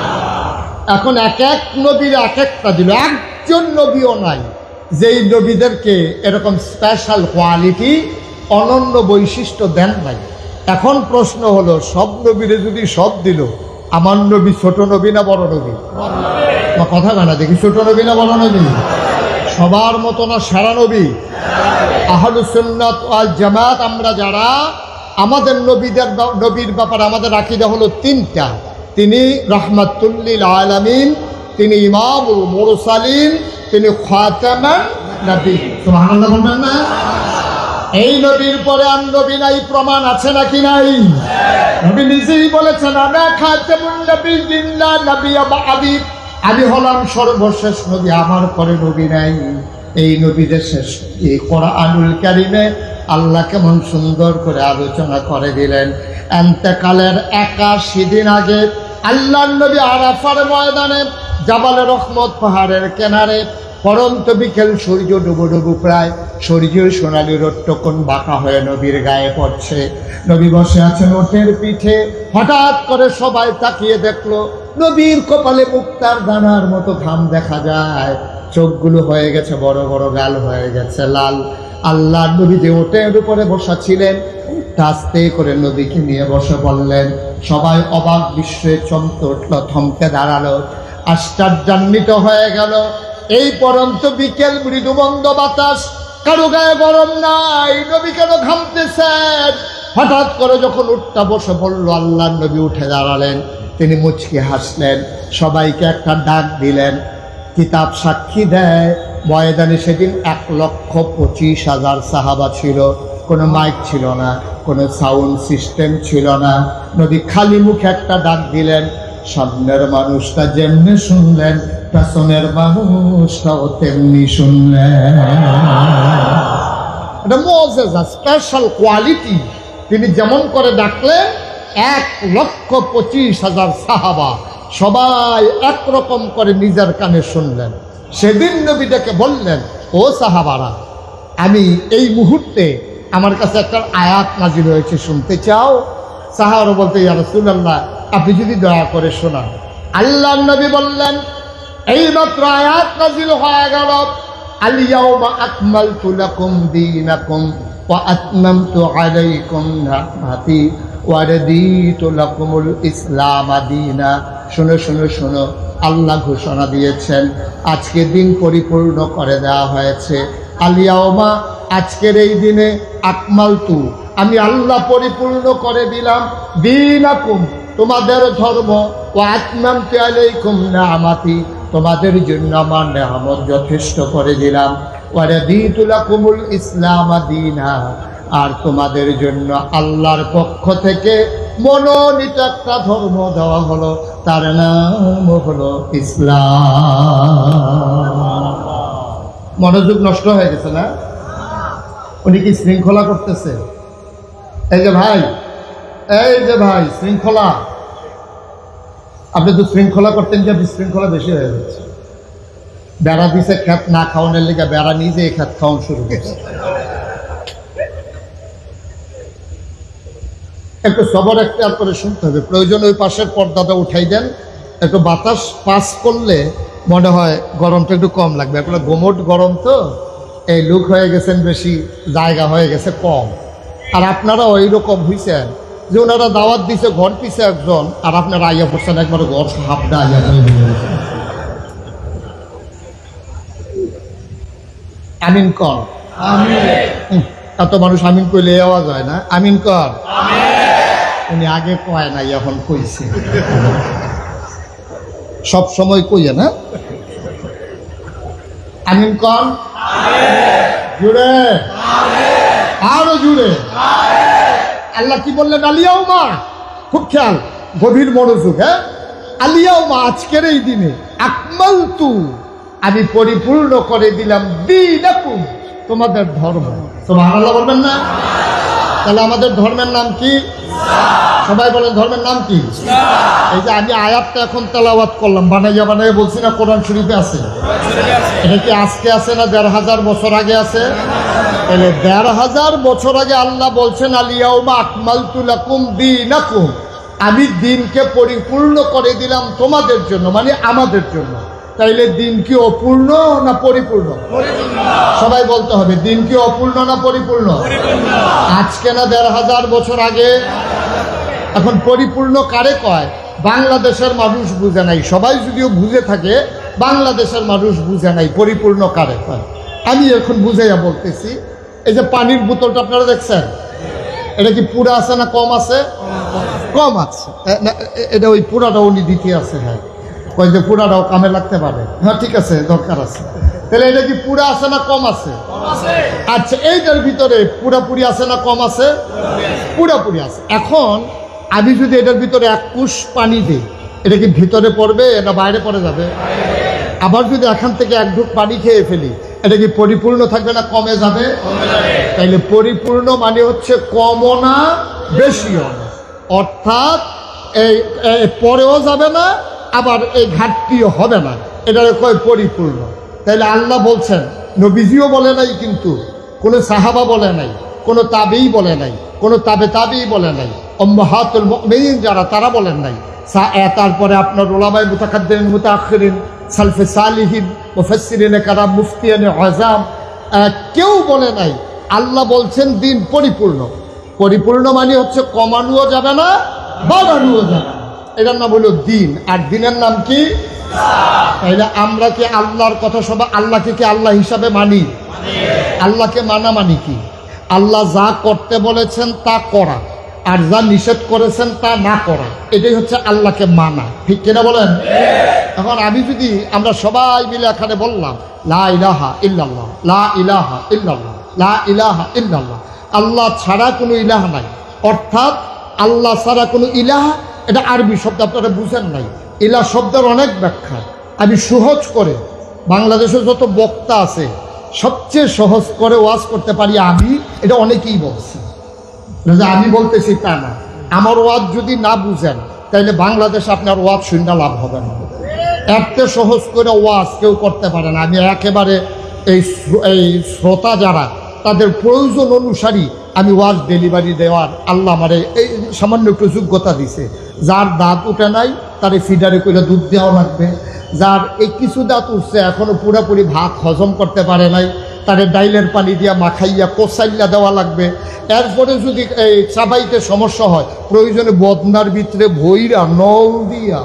এখন এক এক নবীর এক একটা দিল, একজন নবীও নাই যেই নবীদেরকে এরকম স্পেশাল কোয়ালিটি, অনন্য বৈশিষ্ট্য দেন নাই। এখন প্রশ্ন হলো, সব নবীরে যদি সব দিল, আমার নবী ছোট নবী না বড় নবী? কথা না দেখি, ছোট নবী না বড় নবী? সবার মতো না সেরা নবী? আহলুস সুন্নাত ওয়াল জামাত আমরা যারা, আমাদের নবীদের নবীর ব্যাপারে আমাদের আকীদা হলো তিনটা। তিনি রাহমাতুল লিল আলামিন, তিনি ইমামুল মুরসালিন, তিনি খাতামান নবী। সুবহানাল্লাহ বলবেন না? এই নবীর পরে আর নবী নাই, প্রমাণ আছে নাকি নাই? নবী নিজেই বলেছেন, আনা খাতামুন নবিয়্যিন লা নবিয়্য বা'দি, আমি হলাম সর্বশেষ নবী, আমার পরে নবী নাই। এই নবীদের শেষ এই কোরআনুল কারীমে আল্লাহ কেমন সুন্দর করে আলোচনা করে দিলেন। ইন্তেকালের একাশি দিন আগে আল্লাহর নবী আরাফার ময়দানে জাবালে রহমত পাহাড়ের কিনারে পরন্ত বিকেল, সূর্য ডুবো ডুবো প্রায়, সূর্যের সোনালি রোদ তখন বাঁকা হয়ে নবীর গায়ে পড়ছে। নবী বসে আছেন ওটের পিঠে। হঠাৎ করে সবাই তাকিয়ে দেখলো নবীর কপালে মুক্তার দানার মতো ঘাম দেখা যায়, চোখগুলো হয়ে গেছে বড় বড়, গাল হয়ে গেছে লাল। আল্লাহ নবী যে ওটের উপরে বসা ছিলেন, আস্তে করে নবীকে নিয়ে বসে পড়লেন। সবাই অবাক বিশ্বে চমকে উঠল, থমকে দাঁড়ালো, আশ্চর্যান্বিত হয়ে গেল। এই পরন্ত বিকেল, মৃদুমন্দ বাতাস, কারো গায়ে গরম নাই, নবী কেন ঘামতেছেন? হঠাৎ করে যখন উঠটা বসে পড়লো, আল্লাহর নবী উঠে দাঁড়ালেন। তিনি মুচকি হাসলেন, সবাইকে একটা ডাক দিলেন। কিতাব সাক্ষী দেয় ময়দানে সেদিন এক লক্ষ পঁচিশ হাজার সাহাবা ছিল। কোনো মাইক ছিল না, কোনো সাউন্ড সিস্টেম ছিল না। নবী খালি মুখে একটা ডাক দিলেন। সামনের মানুষটা যেমনি শুনলেন, পেছনের মানুষটাও তেমনি শুনলেন। এটা মুআজিজা, স্পেশাল কোয়ালিটি। তিনি যেমন করে ডাকলেন, এক লক্ষ পঁচিশ হাজার সাহাবা সবাই একরকম করে নিজের কানে শুনলেন। সেদিন নবী ডেকে বললেন, ও সাহাবারা, আমি এই মুহূর্তে আমার কাছে একটা আয়াত নাজিল হয়েছে, শুনতে চাও? সাহাবারা বলতে, ইয়া রাসূলুল্লাহ, আপনি যদি দয়া করে শোনান। আল্লাহর নবী বললেন, এইমাত্র আয়াত নাজিল হয়ে গেল, আল ইয়াউমা আকমালতু লাকুম দীনাকুম ওয়া আতমামতু আলাইকুম নি'মাতি ওয়া রাদিতু লাকুমুল ইসলাম দীনা। শোনো শোনো শোনো, আল্লাহ ঘোষণা দিয়েছেন আজকে দিন পরিপূর্ণ করে দেওয়া হয়েছে। আল ইয়াউমা, আজকের এই দিনে, আকমালতু, আমি আল্লাহ পরিপূর্ণ করে দিলাম, দীনাকুম, তোমাদের ধর্ম, ওয়া আতমামতু আলাইকুম নি'মাতি, তোমাদের জন্য আমার নেয়ামত যথেষ্ট করে দিলাম, ওয়া রাদিতু লাকুমুল ইসলাম দীনা, আর তোমাদের জন্য আল্লাহর পক্ষ থেকে মনোনীত একটা ধর্ম দেওয়া হলো, তার নাম হলো ইসলাম। মনোযোগ নষ্ট হয়ে গেছে না? উনি কি শৃঙ্খলা করতেছে? এই যে ভাই, এই যে ভাই, শৃঙ্খলা। আপনি তো শৃঙ্খলা করতেন, যে বিশৃঙ্খলা বেশি হয়ে যাচ্ছে। বেড়া দিছে খেত না খাওয়ানোর লেগে, বেড়া নিজে খেত খাওয়ানো শুরু করছে। একটু সবর এখতিয়ার করে শুনতে হবে। প্রয়োজন ওই পাশের পর্দাটা উঠাই দেন, একটু বাতাস পাস করলে মনে হয় গরমটা একটু কম লাগবে। এখন গোমট গরম তো, এই লোক হয়ে গেছেন বেশি, জায়গা হয়ে গেছে কম। আর আপনারা ওই রকম হয়েছেন যে ওনারা দাওয়াত দিছে ঘর পিছে একজন, আর আপনারা আইয়া পড়ছেন একবার ঘর হাফটা আইয়া। আমিন কর। এত মানুষ আমিন কইলে আওয়াজ হয় না। আমিন কর। উনি আগে কয় না, এখন কইছে। সব সময় কইয়া না। আমিন কর। জুড়ে, আরো জুড়ে। আল্লাহ কি বললেন? আলিয়াউমা, খুব খেয়াল, গভীর মনোযোগ। হ্যাঁ, আলিয়াউমা, আজকের এই দিনে, আকমালতু, আমি পরিপূর্ণ করে দিলাম, দীনাকুম, তোমাদের ধর্ম। সুবহানাল্লাহ বলবেন না? তাহলে আমাদের ধর্মের নাম কি? সবাই বলেন, ধর্মের নাম কি? এই যে আমি আয়াতটা এখন তেলাওয়াত করলাম, বানাইয়া বানাইয়া বলছি না, কোরআন শরীফে আছে। এটা কি আজকে আছে না দেড় হাজার বছর আগে আছে? তাহলে দেড় হাজার বছর আগে আল্লাহ বলছেন, আল ইয়াউমা আকমালতু লাকুম দীনাকুম, আমি দিনকে পরিপূর্ণ করে দিলাম তোমাদের জন্য, মানে আমাদের জন্য। তাইলে দিন কি অপূর্ণ না পরিপূর্ণ? সবাই বলতে হবে, দিন কি অপূর্ণ না পরিপূর্ণ? আজকে না দেড় হাজার বছর আগে। এখন পরিপূর্ণ কারে কয়? বাংলাদেশের মানুষ বুঝে নাই। সবাই যদিও বুঝে থাকে, বাংলাদেশের মানুষ বুঝে নাই পরিপূর্ণ কারে কয়। আমি এখন বুঝাইয়া বলতেছি। এই যে পানির বোতলটা আপনারা দেখছেন, এটা কি পুরা আছে না কম আছে? কম আছে। এটা ওই পুরাটা উনি দিতে আছে। হ্যাঁ, ওই যে পুরাটাও কামে লাগতে পারে। হ্যাঁ, ঠিক আছে, দরকার আছে। তাহলে এটা কি পুরা আছে না কম আছে? আচ্ছা, এইটার ভিতরে পুরাপুরি আছে না কম আছে? পুরাপুরি আছে। এখন আমি যদি এটার ভিতরে এক কুশ পানি দিই, এটা কি ভিতরে পড়বে না বাইরে পড়ে যাবে? আবার যদি এখান থেকে এক ঢুক পানি খেয়ে ফেলি, এটা কি পরিপূর্ণ থাকবে না কমে যাবে? তাইলে পরিপূর্ণ মানে হচ্ছে কমও না বেশিও না, অর্থাৎ এই পরেও যাবে না, আবার এই ঘাটতিও হবে না, এটা কয় পরিপূর্ণ। তাইলে আল্লাহ বলছেন, নবীজিও বলে নাই, কিন্তু কোনো সাহাবা বলে নাই, কোনো তাবেই বলে নাই, কোনো তাবে তাবেই বলে নাই, উম্মাহাতুল মুমিনিন যারা তারা বলেন নাই। তারপরে আপনার উলামায়ে মুতাকাদ্দিমিন মুতাআখিরিন সালফে সালিহিন মুফাসসিরিনে কারাম মুফতিয়ানে আযম কেউ বলে নাই। আল্লাহ বলছেন দিন পরিপূর্ণ। পরিপূর্ণ মানে হচ্ছে কমানোও যাবে না, বাড়ানোও যাবে না। এটার নাম হলো দিন। আর দিনের নাম কি? তাইলে আমরা কি আল্লাহর কথা সব আল্লাহকে কি আল্লাহ হিসাবে মানি? আল্লাহকে মানা মানি কি? আল্লাহ যা করতে বলেছেন তা করা, আর যা নিষেধ করেছেন তা না করা, এটাই হচ্ছে আল্লাহকে মানা। ঠিক কিনা বলেন? এখন আমি যদি আমরা সবাই মিলে এখানে বললাম লা ইলাহা ইল্লাল্লাহ, লা ইলাহা ইল্লাল্লাহ, লা ইলাহা ইল্লাল্লাহ, আল্লাহ ছাড়া কোনো ইলাহ নাই, অর্থাৎ আল্লাহ ছাড়া কোনো ইলাহ, এটা আরবি শব্দ, আপনারা বুঝেন নাই। ইলাহ শব্দের অনেক ব্যাখ্যা। আমি সহজ করে, বাংলাদেশে যত বক্তা আছে সবচেয়ে সহজ করে ওয়াজ করতে পারি আমি, এটা অনেকেই বলছে। আমি বলতেছি তা না, আমার ওয়াজ যদি না বুঝেন তাহলে বাংলাদেশে আপনার ওয়াজ শুনতে লাভ হবে না। এত সহজ করে ওয়াজ কেউ করতে পারে না। আমি একেবারে এই এই শ্রোতা যারা, তাদের প্রয়োজন অনুসারী আমি ওয়াজ ডেলিভারি দেওয়ার আল্লাহ আমার এই সামান্য একটু যোগ্যতা দিছে। যার দাঁত উঠে নাই তার ফিডারে করে দুধ দেওয়া লাগবে, যার এই কিছু দাঁত উঠছে এখনও পুরোপুরি ভাত হজম করতে পারে নাই, তারে ডাইলের পানি দিয়া মাখাইয়া কোসাইল্লা দেওয়া লাগবে। এরপরে যদি এই চাবাইতে সমস্যা হয়, প্রয়োজনে বদনার ভিতরে ভইরা নল দিয়া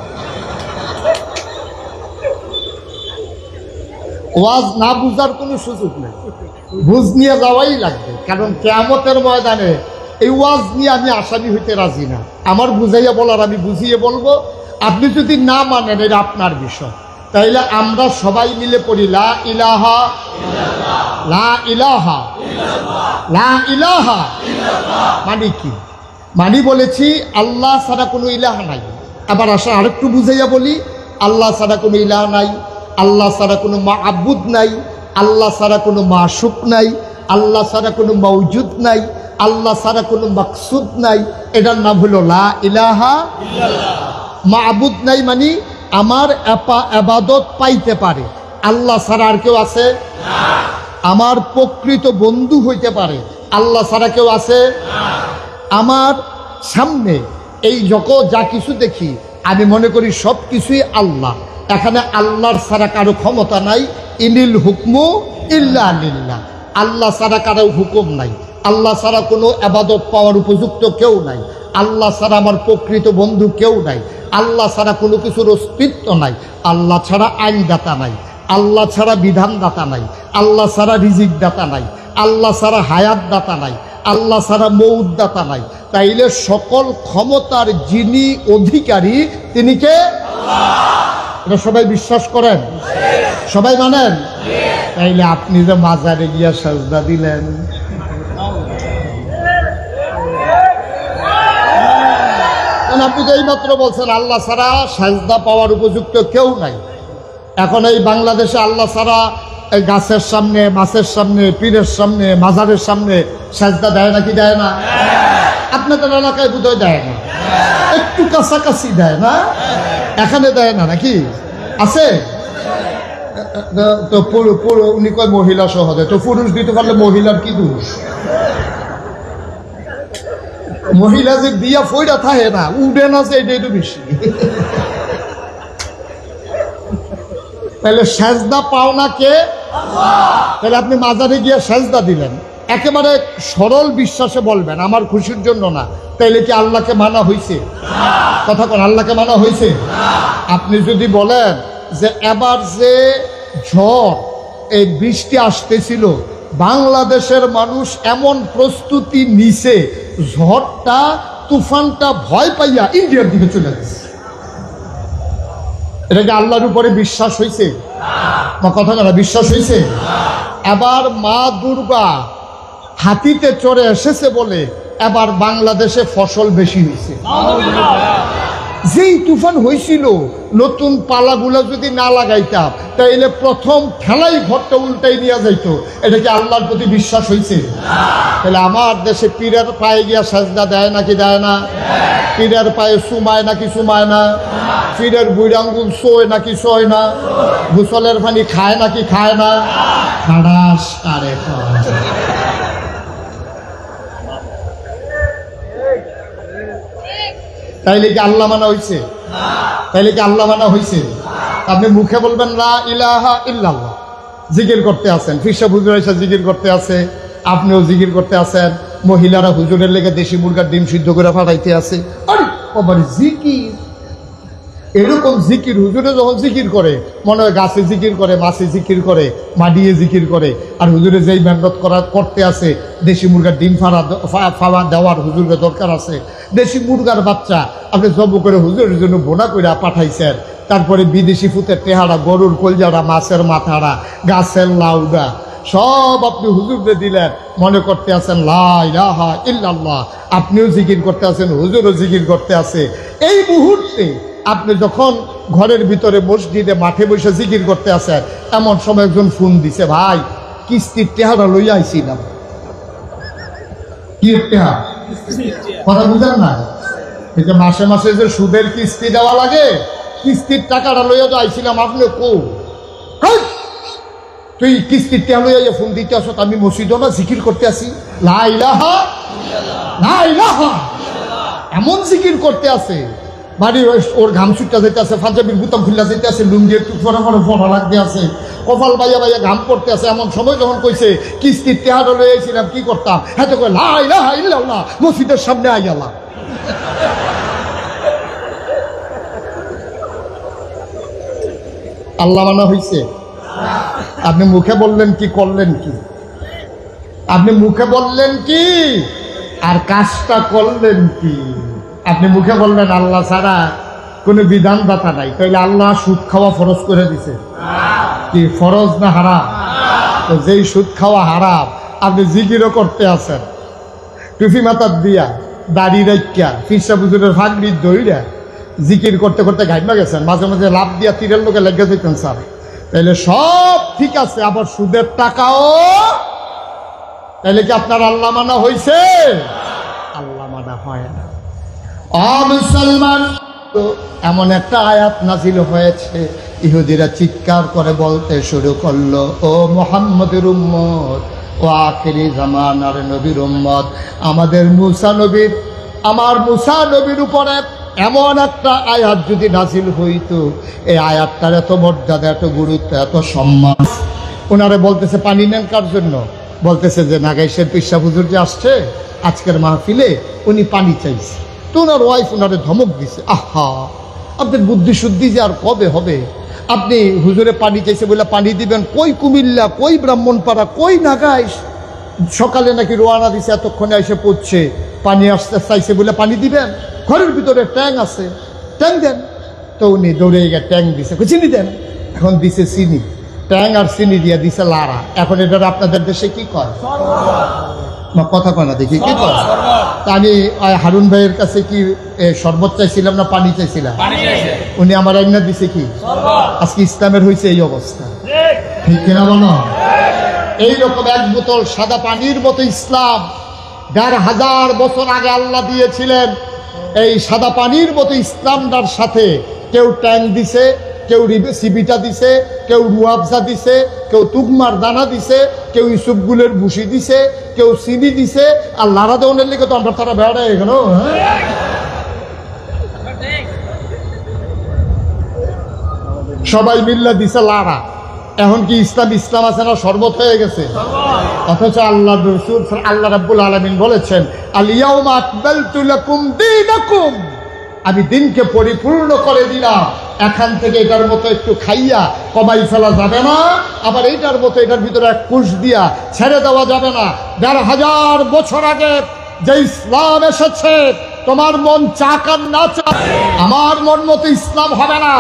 ওয়াজ না বুঝার কোনো সুযোগ নেই, বুঝ নিয়ে যাওয়াই লাগবে। কারণ কিয়ামতের ময়দানে এই ওয়াজ নিয়ে আমি আসামি হইতে রাজি না। আমার বুঝাইয়া বলার আমি বুঝিয়ে বলবো, আপনি যদি না মানেন এটা আপনার বিষয়। তাইলে আমরা সবাই মিলে পড়ি লা ইলাহা লা ইলাহা লা ইলাহা। মানে কি? মানি বলেছি আল্লাহ ছাড়া কোনো ইলাহ নাই। আবার আসা আরেকটু বুঝাইয়া বলি, আল্লাহ ছাড়া কোনো ইলাহ নাই, আল্লাহ ছাড়া কোনো মা'বুদ নাই, আল্লাহ ছাড়া কোনো মাশুক নাই, আল্লাহ ছাড়া কোনো মওজুদ নাই, আল্লাহ ছাড়া কোনো মাকসুদ নাই। এটার নাম হলো লা ইলাহা ইল্লাল্লাহ। মা'বুদ নাই মানে আমার ইবাদত পাইতে পারে, আল্লাহ ছাড়া আর কেউ আছে না। আমার প্রকৃত বন্ধু হইতে পারে, আল্লাহ ছাড়া কেউ আছে না। আমার সামনে এই যখন যা কিছু দেখি আমি মনে করি সব কিছুই আল্লাহ। এখানে আল্লাহর ছাড়া কারো ক্ষমতা নাই। ইনিল হুকমু ইল্লা লিল্লাহ। আল্লাহ ছাড়া কারো হুকুম নাই, আল্লাহ ছাড়া কোনো ইবাদত পাওয়ার উপযুক্ত কেউ নাই, আল্লাহ ছাড়া আমার প্রকৃত বন্ধু কেউ নাই, আল্লাহ ছাড়া কোনো কিছুর অস্তিত্ব নাই, আল্লাহ ছাড়া আইনদাতা নাই, আল্লাহ ছাড়া বিধানদাতা নাই, আল্লাহ ছাড়া রিজিক দাতা নাই, আল্লাহ ছাড়া হায়াত দাতা নাই, আল্লাহ ছাড়া মউত দাতা নাই। তাইলে সকল ক্ষমতার যিনি অধিকারী তিনি কে? আল্লাহ। এটা সবাই বিশ্বাস করেন? সবাই মানেন? তাইলে আপনি যে মাজারে গিয়া সাজদা দিলেন, আপনি তো এইমাত্র বলছেন আল্লাহ ছাড়া সাজদা পাওয়ার উপযুক্ত কেউ নাই। এখন এই বাংলাদেশে আল্লাহ ছাড়া এই গাছের সামনে, মাছের সামনে, পীরের সামনে, মাজারের সামনে সাজদা দেয় নাকি দেয় না? আপনাদের এলাকায় বোধহয় দেয় না, একটু কাছাকাছি দেয় না, এখানে দেয় না নাকি? আছে তো পুরো উনি কয় মহিলা সহ দেয়, তো পুরুষ দিতে পারলে মহিলার কি দোষ? মহিলা যে বিয়া ফইরা থাকে না, উঠে না, যে এটাই তো বেশি। তাহলে সেজদা পাও না কে? তাহলে আপনি মাজারে গিয়ে সেজদা দিলেন, একেবারে সরল বিশ্বাসে বলবেন আমার খুশির জন্য না, তাইলে কি আল্লাহকে মানা হয়েছে? কথা কোন আল্লাহকে মানা হয়েছে? আপনি যদি বলেন যে এবার যে ঝড়, এই বৃষ্টি আসতেছিল, বাংলাদেশের মানুষ এমন প্রস্তুতি নিছে, ঝড়টা তুফানটা ভয় পাইয়া ইন্ডিয়ার দিকে চলে গেছে, এটা কি আল্লাহর উপরে বিশ্বাস হয়েছে? কথা না, বিশ্বাস হয়েছে? এবার মা দুর্গা হাতিতে চড়ে এসেছে বলে এবার বাংলাদেশে ফসল বেশি হয়েছে। যেই তুফান হয়েছিল নতুন পালাগুলো যদি না লাগাইতাম তাইলে প্রথম ঠেলাই ঘরটা উল্টাই নিয়ে যাইতো। এটা কি আল্লাহর প্রতি বিশ্বাস হয়েছে? তাহলে আমার দেশে পীরের পায়ে গিয়া সাজদা দেয় নাকি দেয় না? পীরের পায়ে সুমায় নাকি সুমায় না? পীরের বুড়ি আঙ্গুল শোয় নাকি শোয় না? গোসলের পানি খায় নাকি খায় না? খাড়াস কারে খায়। তাইলে কি আল্লাহ মানা হয়েছে? তাইলে কি আল্লাহ মানা হয়েছে? আপনি মুখে বলবেন লা ইলাহা ইল্লাল্লাহ, জিকির করতে আছেন, ফিরসা হুজুর এসে জিকির করতে আছে, আপনিও জিকির করতে আছেন, মহিলারা হুজুরের লেগে দেশি মুরগার ডিম সিদ্ধ করে ফাটাইতে আছে। আরে বাবার জিকির, এরকম জিকির হুজুরে যখন জিকির করে মনে হয় গাছে জিকির করে, মাছে জিকির করে, মাডিয়ে জিকির করে। আর হুজুরে যেই মেহনত করা করতে আছে, দেশি মুরগার ডিম ফাড়া ফাওয়া দেওয়ার হুজুরের দরকার আছে। দেশি মুরগার বাচ্চা আপনি জব করে হুজুরের জন্য বোনা করে পাঠাইছেন, তারপরে বিদেশি ফুতের টেহারা, গরুর কলজারা, মাছের মাথারা, গাছের লাউডা সব আপনি হুজুরকে দিলেন, মনে করতে আছেন লা ইলাহা ইল্লাল্লাহ। আপনিও জিকির করতে আছেন, হুজুরও জিকির করতে আছে। এই মুহূর্তে আপনি যখন ঘরের ভিতরে মসজিদে মাঠে বসে জিকির করতে আছেন, এমন সময় একজন ফোন দিছে, ভাই কিস্তির টেহারা লইয়া আইছি না। কি টেহা কথা বুঝেন না? এই যে মাসে মাসে যে সুদের কিস্তি দেওয়া লাগে, কিস্তির টাকাটা লইয়া তো আইছিলাম। আপনি কো তুই কিস্তির টেহা লইয়া ফোন দিতে আসো, আমি মসজিদও না জিকির করতে আসি লা ইলাহা লা ইলাহা, এমন জিকির করতে আছে। বাড়ি ওর ঘাম ছুটটা যেতে আছে, পাঞ্জাবির বুতাম খুললা যেতে আছে, লুঙ্গি একটু ফোরা ফোরা ফোরা লাগতে আছে, কপাল বাইয়া বাইয়া ঘাম পড়তে আছে। এমন সময় যখন কইছে কিস্তির টেহাটা লয়ে আইছিলাম, কি করতাম? হ্যাঁ তো কয় লা ইলাহা ইল্লাল্লাহ, মসজিদের সামনে আই গেলাম। আল্লাহ মানা হইছে? আপনি মুখে বললেন কি, করলেন কি? আপনি মুখে বললেন কি আর কাজটা করলেন কি? আপনি মুখে বললেন আল্লাহ ছাড়া কোনো বিধানদাতা নাই, তাইলে আল্লাহ সুদ খাওয়া ফরজ করে দিছে কি? ফরজ না হারাম? তো যেই সুদ খাওয়া হারাম, আপনি জিকিরও করতে আছেন, টুপি মাথার দিয়া, দাড়ি রাখিয়া, ফিরসা হুজুরের ফাগড়ি দইরা জিকির করতে করতে ঘাইমা গেছেন, মাঝে মাঝে লাভ দিয়া তীরের লোকে লেগে যেতেন স্যার, তাইলে সব ঠিক আছে। আবার সুদের টাকাও, তাইলে কি আপনার আল্লাহ মানা হয়েছে? আল্লাহ মানা হয় না। মুসলমান, এমন একটা আয়াত নাজিল হয়েছে, ইহুদিরা চিৎকার করে বলতে শুরু করলো, ও মুহাম্মদের উম্মত, ও আখিরি জামানার নবীর উম্মত, আমাদের মুসা নবীর, আমার মুসা নবীর উপরে এমন একটা আয়াত যদি নাজিল হইতো, এই আয়াতটার এত মর্যাদা, এত গুরুত্ব, এত সম্মান। ওনারে বলতেছে পানি নেন কার জন্য? বলতেছে যে নাগাইশের পিসা হুজুর যে আসছে আজকের মাহফিলে, উনি পানি চাইছে। তো ওনার ওয়াইফ ওনারে ধমক দিছে, আহা আপনার বুদ্ধি শুদ্ধি যে আর কবে হবে? আপনি হুজুরে পানি চাইছে বলে পানি দিবেন? কই কুমিল্লা, কই ব্রাহ্মণপাড়া, কই নাগাইশ, সকালে নাকি রোয়ানা দিছে, এতক্ষণে এসে পড়ছে, পানি আসতে চাইছে বলে পানি দিবেন? ঘরের ভিতরে ট্যাং আছে, ট্যাং দেন। তো উনি দৌড়ে গিয়ে ট্যাং দিছে, চিনি দেন। এখন দিছে চিনি, ট্যাং আর চিনি দিয়া দিছে লাড়া। এখন এটা আপনাদের দেশে কি কয়? না কথা কয় না, দেখি কি কয়। আমি হারুন ভাইয়ের কাছে কি শরবত চাইছিলাম না পানি চাইছিলাম? উনি আমার আইনা দিছে কি? আজকে ইসলামের হয়েছে এই অবস্থা, ঠিক কিনা বলো? এইরকম এক বোতল সাদা পানির মতো ইসলাম দেড় হাজার বছর আগে আল্লাহ দিয়েছিলেন। এই সাদা পানির মতো ইসলামটার সাথে কেউ ট্যাং দিছে, কেউ সিবিটা দিছে, কেউ রুয়াবজা দিছে, কেউ তুকমার দানা দিছে, কেউ ইসুফগুলের ভুসি দিছে, কেউ চিনি দিছে। আর লাড়া দেওয়ানের লেগে তো আমরা তারা বেড়া এখানে সবাই মিল্লা দিছে লাড়া। এখন কি ইসলাম ইসলাম আছে না শরবত হয়ে গেছে? অথচ আল্লাহ রাসূল আল্লাহ রাব্বুল আলামিন বলেছেন, আল ইয়াউমা আকমালতু লাকুম দীনাকুম, আমি দিনকে পরিপূর্ণ করে দিলাম। এখান থেকে এটার মতো একটু খাইয়া কমাই ফেলা যাবে না, আবার এইটার মতো এটার ভিতরে এক কুশ দিয়া ছেড়ে দেওয়া যাবে না। দেড় হাজার বছর আগে যে ইসলাম এসেছে, তোমার মন চাক আর না চাক, আমার মন মতো ইসলাম হবে না,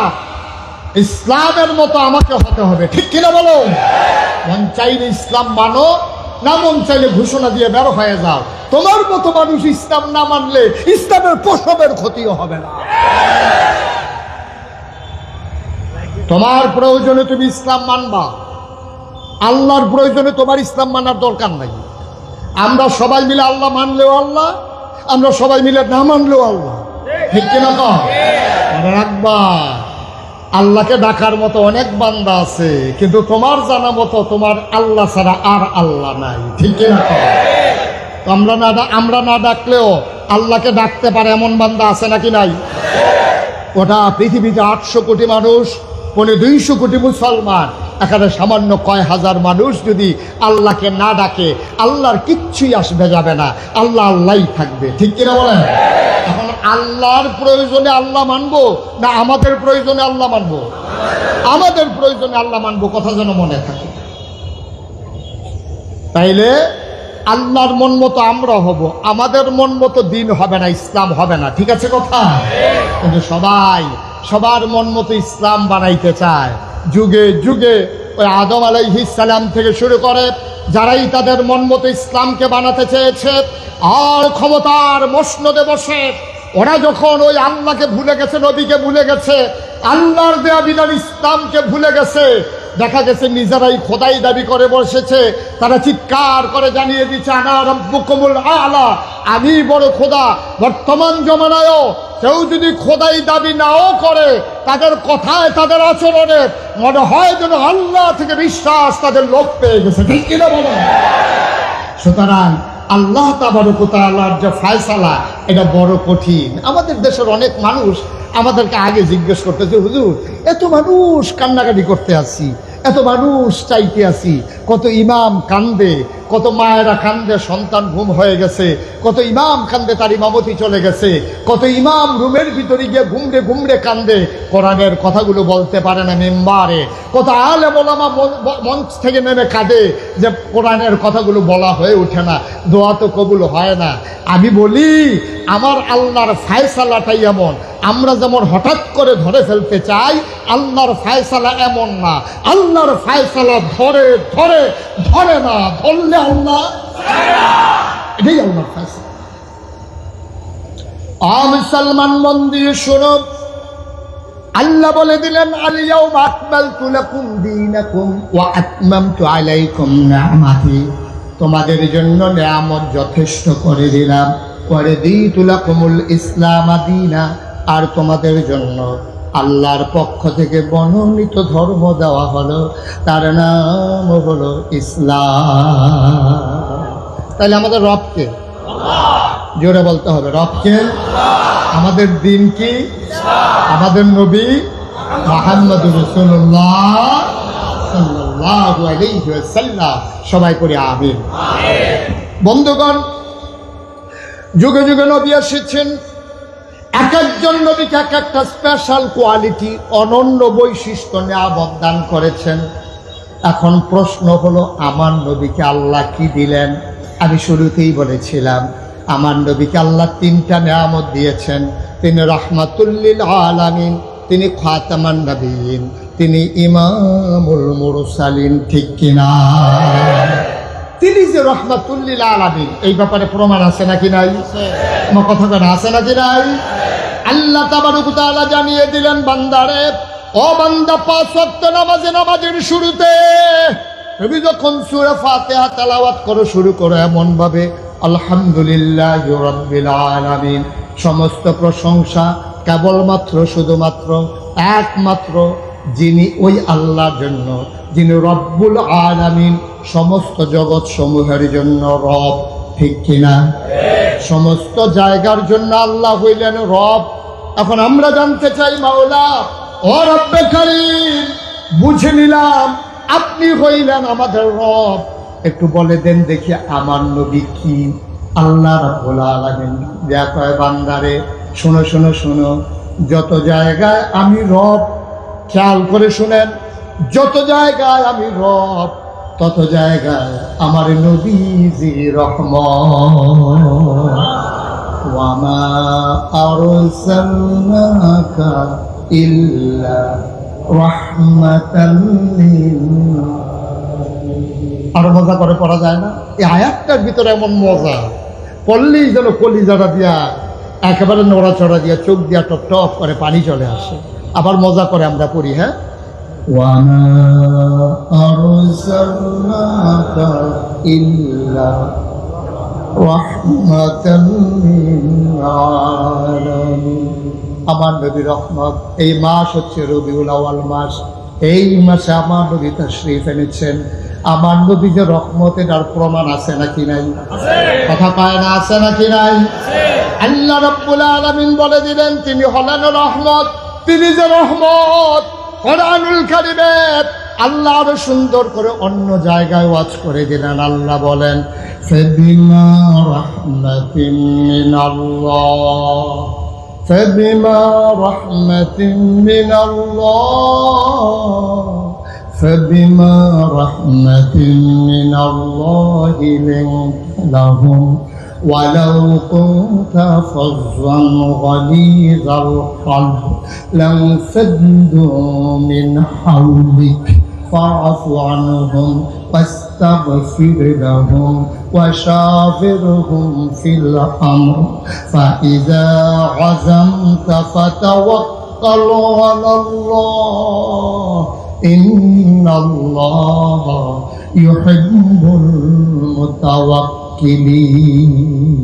ইসলামের মতো আমাকে হতে হবে, ঠিক কিনা বলো? মন চাইলে ইসলাম মানো, না মন চাইলে ঘোষণা দিয়ে বের হয়ে যাও। তোমার মতো মানুষ ইসলাম না মানলে ইসলামের প্রসবের ক্ষতিও হবে না। তোমার প্রয়োজনে তুমি ইসলাম মানবা, আল্লাহর প্রয়োজনে তোমার ইসলাম মানার দরকার নাই। আমরা সবাই মিলে আল্লাহ মানলেও আল্লাহ, আমরা সবাই মিলে না মানলেও আল্লাহ, ঠিক কিনা? কম মনে রাখবা, আল্লাহকে ডাকার মতো অনেক বান্দা আছে, কিন্তু তোমার জানা মতো তোমার আল্লাহ ছাড়া আর আল্লাহ নাই, ঠিক কিনা? আমরা না আমরা না ডাকলেও আল্লাহকে ডাকতে পারে এমন বান্দা আছে নাকি নাই? ওটা পৃথিবীতে আটশো কোটি মানুষ, পৌনে দুইশো কোটি মুসলমান, এখানে সামান্য কয় হাজার মানুষ যদি আল্লাহকে না ডাকে আল্লাহর কিচ্ছুই আসবে যাবে না, আল্লাহ আল্লাহই থাকবে, ঠিক কিনা বলেন? এখন আল্লাহর প্রয়োজনে আল্লাহ মানবো না আমাদের প্রয়োজনে আল্লাহ মানবো? আমাদের প্রয়োজনে আল্লাহ মানবো, কথা যেন মনে থাকে। তাইলে আল্লাহর মন মতো আমরা হব, আমাদের মন মতো দিন হবে না, ইসলাম হবে না, ঠিক আছে কথা? কিন্তু সবাই সবার মন মতো ইসলাম বানাইতে চায়। যুগে যুগে ওই আদম আলাইহিস সালাম থেকে শুরু করে যারাই তাদের মন মতো ইসলামকে বানাতে চেয়েছে, আর ক্ষমতার মসনদে বসে ওরা যখন ওই আল্লাহকে ভুলে গেছে, নবীকে ভুলে গেছে, আল্লাহর দেয়া বিধান ইসলামকে ভুলে গেছে, দেখা গেছে নিজেরাই খোদাই দাবি করে বসেছে। তারা চিৎকার করে জানিয়ে দিচ্ছে আনা রাব্বুকুমুল আ'লা, আমি বড় খোদা। বর্তমান জমানায়ও কেউ যদি খোদাই দাবি নাও করে, তাদের কথায় তাদের আচরণে মনে হয় যেন আল্লাহ থেকে বিশ্বাস তাদের লোপ পেয়ে গেছে, ঠিক কিনা বলেন? সুতরাং আল্লাহ তাবারক ওয়া তাআলার যে ফয়সালা এটা বড় কঠিন। আমাদের দেশের অনেক মানুষ আমাদেরকে আগে জিজ্ঞেস করতেছে, হুজুর এত মানুষ কান্নাকাটি করতে আসি, এত মানুষ চাইতে আসি, কত ইমাম কান্দে, কত মায়েরা কান্দে সন্তান ঘুম হয়ে গেছে, কত ইমাম কান্দে তার ইমামতি চলে গেছে, কত ইমাম রুমের ভিতরে গিয়ে ঘুমড়ে ঘুমড়ে কান্দে, কোরআনের কথাগুলো বলতে পারে না মেম্বারে, কত আলেম ওলামা মঞ্চ থেকে নেমে কাঁদে যে কোরআনের কথাগুলো বলা হয়ে ওঠে না, দোয়া তো কবুল হয় না। আমি বলি আমার আল্লাহর ফায়সালাটাই এমন, আমরা যেমন হঠাৎ করে ধরে ফেলতে চাই, আল্লাহর ফায়সালা এমন না। আল্লাহর ফায়সালা ধরে ধরে ধরে না, ধরলে আল্লাহ, এটাই আল্লাহর ফায়সালা। আ মুসলমান মন দিয়ে শোনো, আল্লাহ বলে দিলেন আল ইয়াউমা আকমালতু লাকুম দীনাকুম ওয়া আতমামতু আলাইকুম নি'মাতি, তোমাদের জন্য নিয়ামত যথেষ্ট করে দিলাম, ওয়ারদিতু লাকুমুল ইসলাম দীনা, আর তোমাদের জন্য আল্লাহর পক্ষ থেকে মনোনীত ধর্ম দেওয়া হলো, তার নাম হলো ইসলাম। তাহলে আমাদের রবকে জোরে বলতে হবে, রবকে। আমাদের দিন কি? আমাদের নবী মুহাম্মদুর রাসূলুল্লাহ সাল্লাল্লাহু আলাইহি ওয়াসাল্লাম। সবাই করি আমিন। বন্ধুগণ, যুগে যুগে নবী এসেছেন, এক একজন নবীকে এক একটা স্পেশাল কোয়ালিটি, অনন্য বৈশিষ্ট্য নিয়ামত দান করেছেন। এখন প্রশ্ন হলো আমার নবীকে আল্লাহ কি দিলেন? আমি শুরুতেই বলেছিলাম আমার নবীকে আল্লাহ তিনটা নিয়ামত দিয়েছেন। তিনি রাহমাতুল লিল আলামিন, তিনি খাতামান নবিয়্যিন, তিনি ইমামুল মুরসালিন, ঠিক কিনা? তিনি যে রাহমাতুল লিল আলামিন, এই ব্যাপারে প্রমাণ আছে নাকি নাই? আমার কথা কেন আছে নাকি নাই? আল্লাহ তাবারক ওয়া তাআলা জানিয়ে দিলেন বান্দারে, ও বান্দা পাঁচ ওয়াক্ত নামাজে নামাজের শুরুতে তুমি যখন সূরা ফাতিহা তেলাওয়াত করো, শুরু করো এমন ভাবে আলহামদুলিল্লাহি রাব্বিল আলামিন, সমস্ত প্রশংসা কেবলমাত্র শুধুমাত্র একমাত্র যিনি ওই আল্লাহর জন্য, যিনি রব্বুল আলামিন, সমস্ত জগৎ সমূহের জন্য রব, ঠিক কিনা? সমস্ত জায়গার জন্য আল্লাহ হইলেন রব। এখন আমরা জানতে চাই মাওলা ও রব্বে কারীম, বুঝে নিলাম আপনি হইলেন আমাদের রব, একটু বলে দেন দেখি আমার নবী কি? আল্লাহ রাব্বুল আলামিন যা কয় বান্দারে শোনো শোনো শোনো, যত জায়গায় আমি রব, খেয়াল করে শুনেন, যত জায়গায় আমি রব তত জায়গায় আমার নবীজি রহমত। ওয়ামা আরসালনাকা ইল্লা রাহমাতাল লিল আরো মজা করে পড়া যায় না? এই আয়াতটার ভিতরে এমন মজা, পড়লেই যেন কলিজাটা দিয়া একেবারে নড়াচড়া দিয়া চোখ দিয়া টপ টপ করে পানি চলে আসে। আবার মজা করে আমরা পড়ি। হ্যাঁ, ওয়ামা আরসালনাকা ইল্লা রাহমাতাল লিল আলামিন। আমার নবী রহমত। এই মাস হচ্ছে রবিউল আউয়াল মাস। এই মাসে আমার নবী তাশরীফ এনেছেন। আমার নবী যে রহমতের আর প্রমাণ আছে নাকি নাই? কথা পায় না, আছে নাকি নাই? আল্লাহ রাব্বুল আলামিন বলে দিলেন তিনি হলেন রহমত। তিনি যে রহমত, কোরআনুল কারীমে আল্লাহ আরো সুন্দর করে অন্য জায়গায় ওয়াজ করে দিলেন। আল্লাহ বলেন ফাবিমা রাহমাতিন মিনাল্লাহ ফাবিমা রাহমাতিন মিনাল্লাহ ফাবিমা রাহমাতিন মিনাল্লাহি লাহুম ولو كنت فظا غليظ القلب لانفضوا من حولك فاعف عنهم واستغفر لهم وشاورهم في الأمر فإذا عزمت فتوكل على الله إن الله يحب المتوكلين।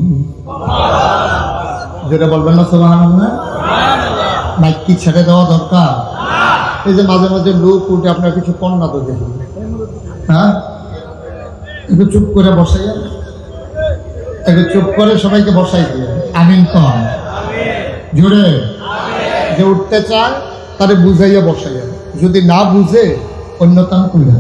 যেটা বলবেন না সুবহানাল্লাহ? মাইক কি ছেড়ে দেওয়া দরকার? এই যে মাঝে মাঝে লোক উঠে আপনার কিছু কন্যা তো দেখি, হ্যাঁ, একটু চুপ করে বসাই, একটু চুপ করে সবাইকে বসাই দিয়ে আমিন কর জোরে। যে উঠতে চায় তারে বুঝাইয়া বসাইয়া, যদি না বুঝে অন্যতম কইরা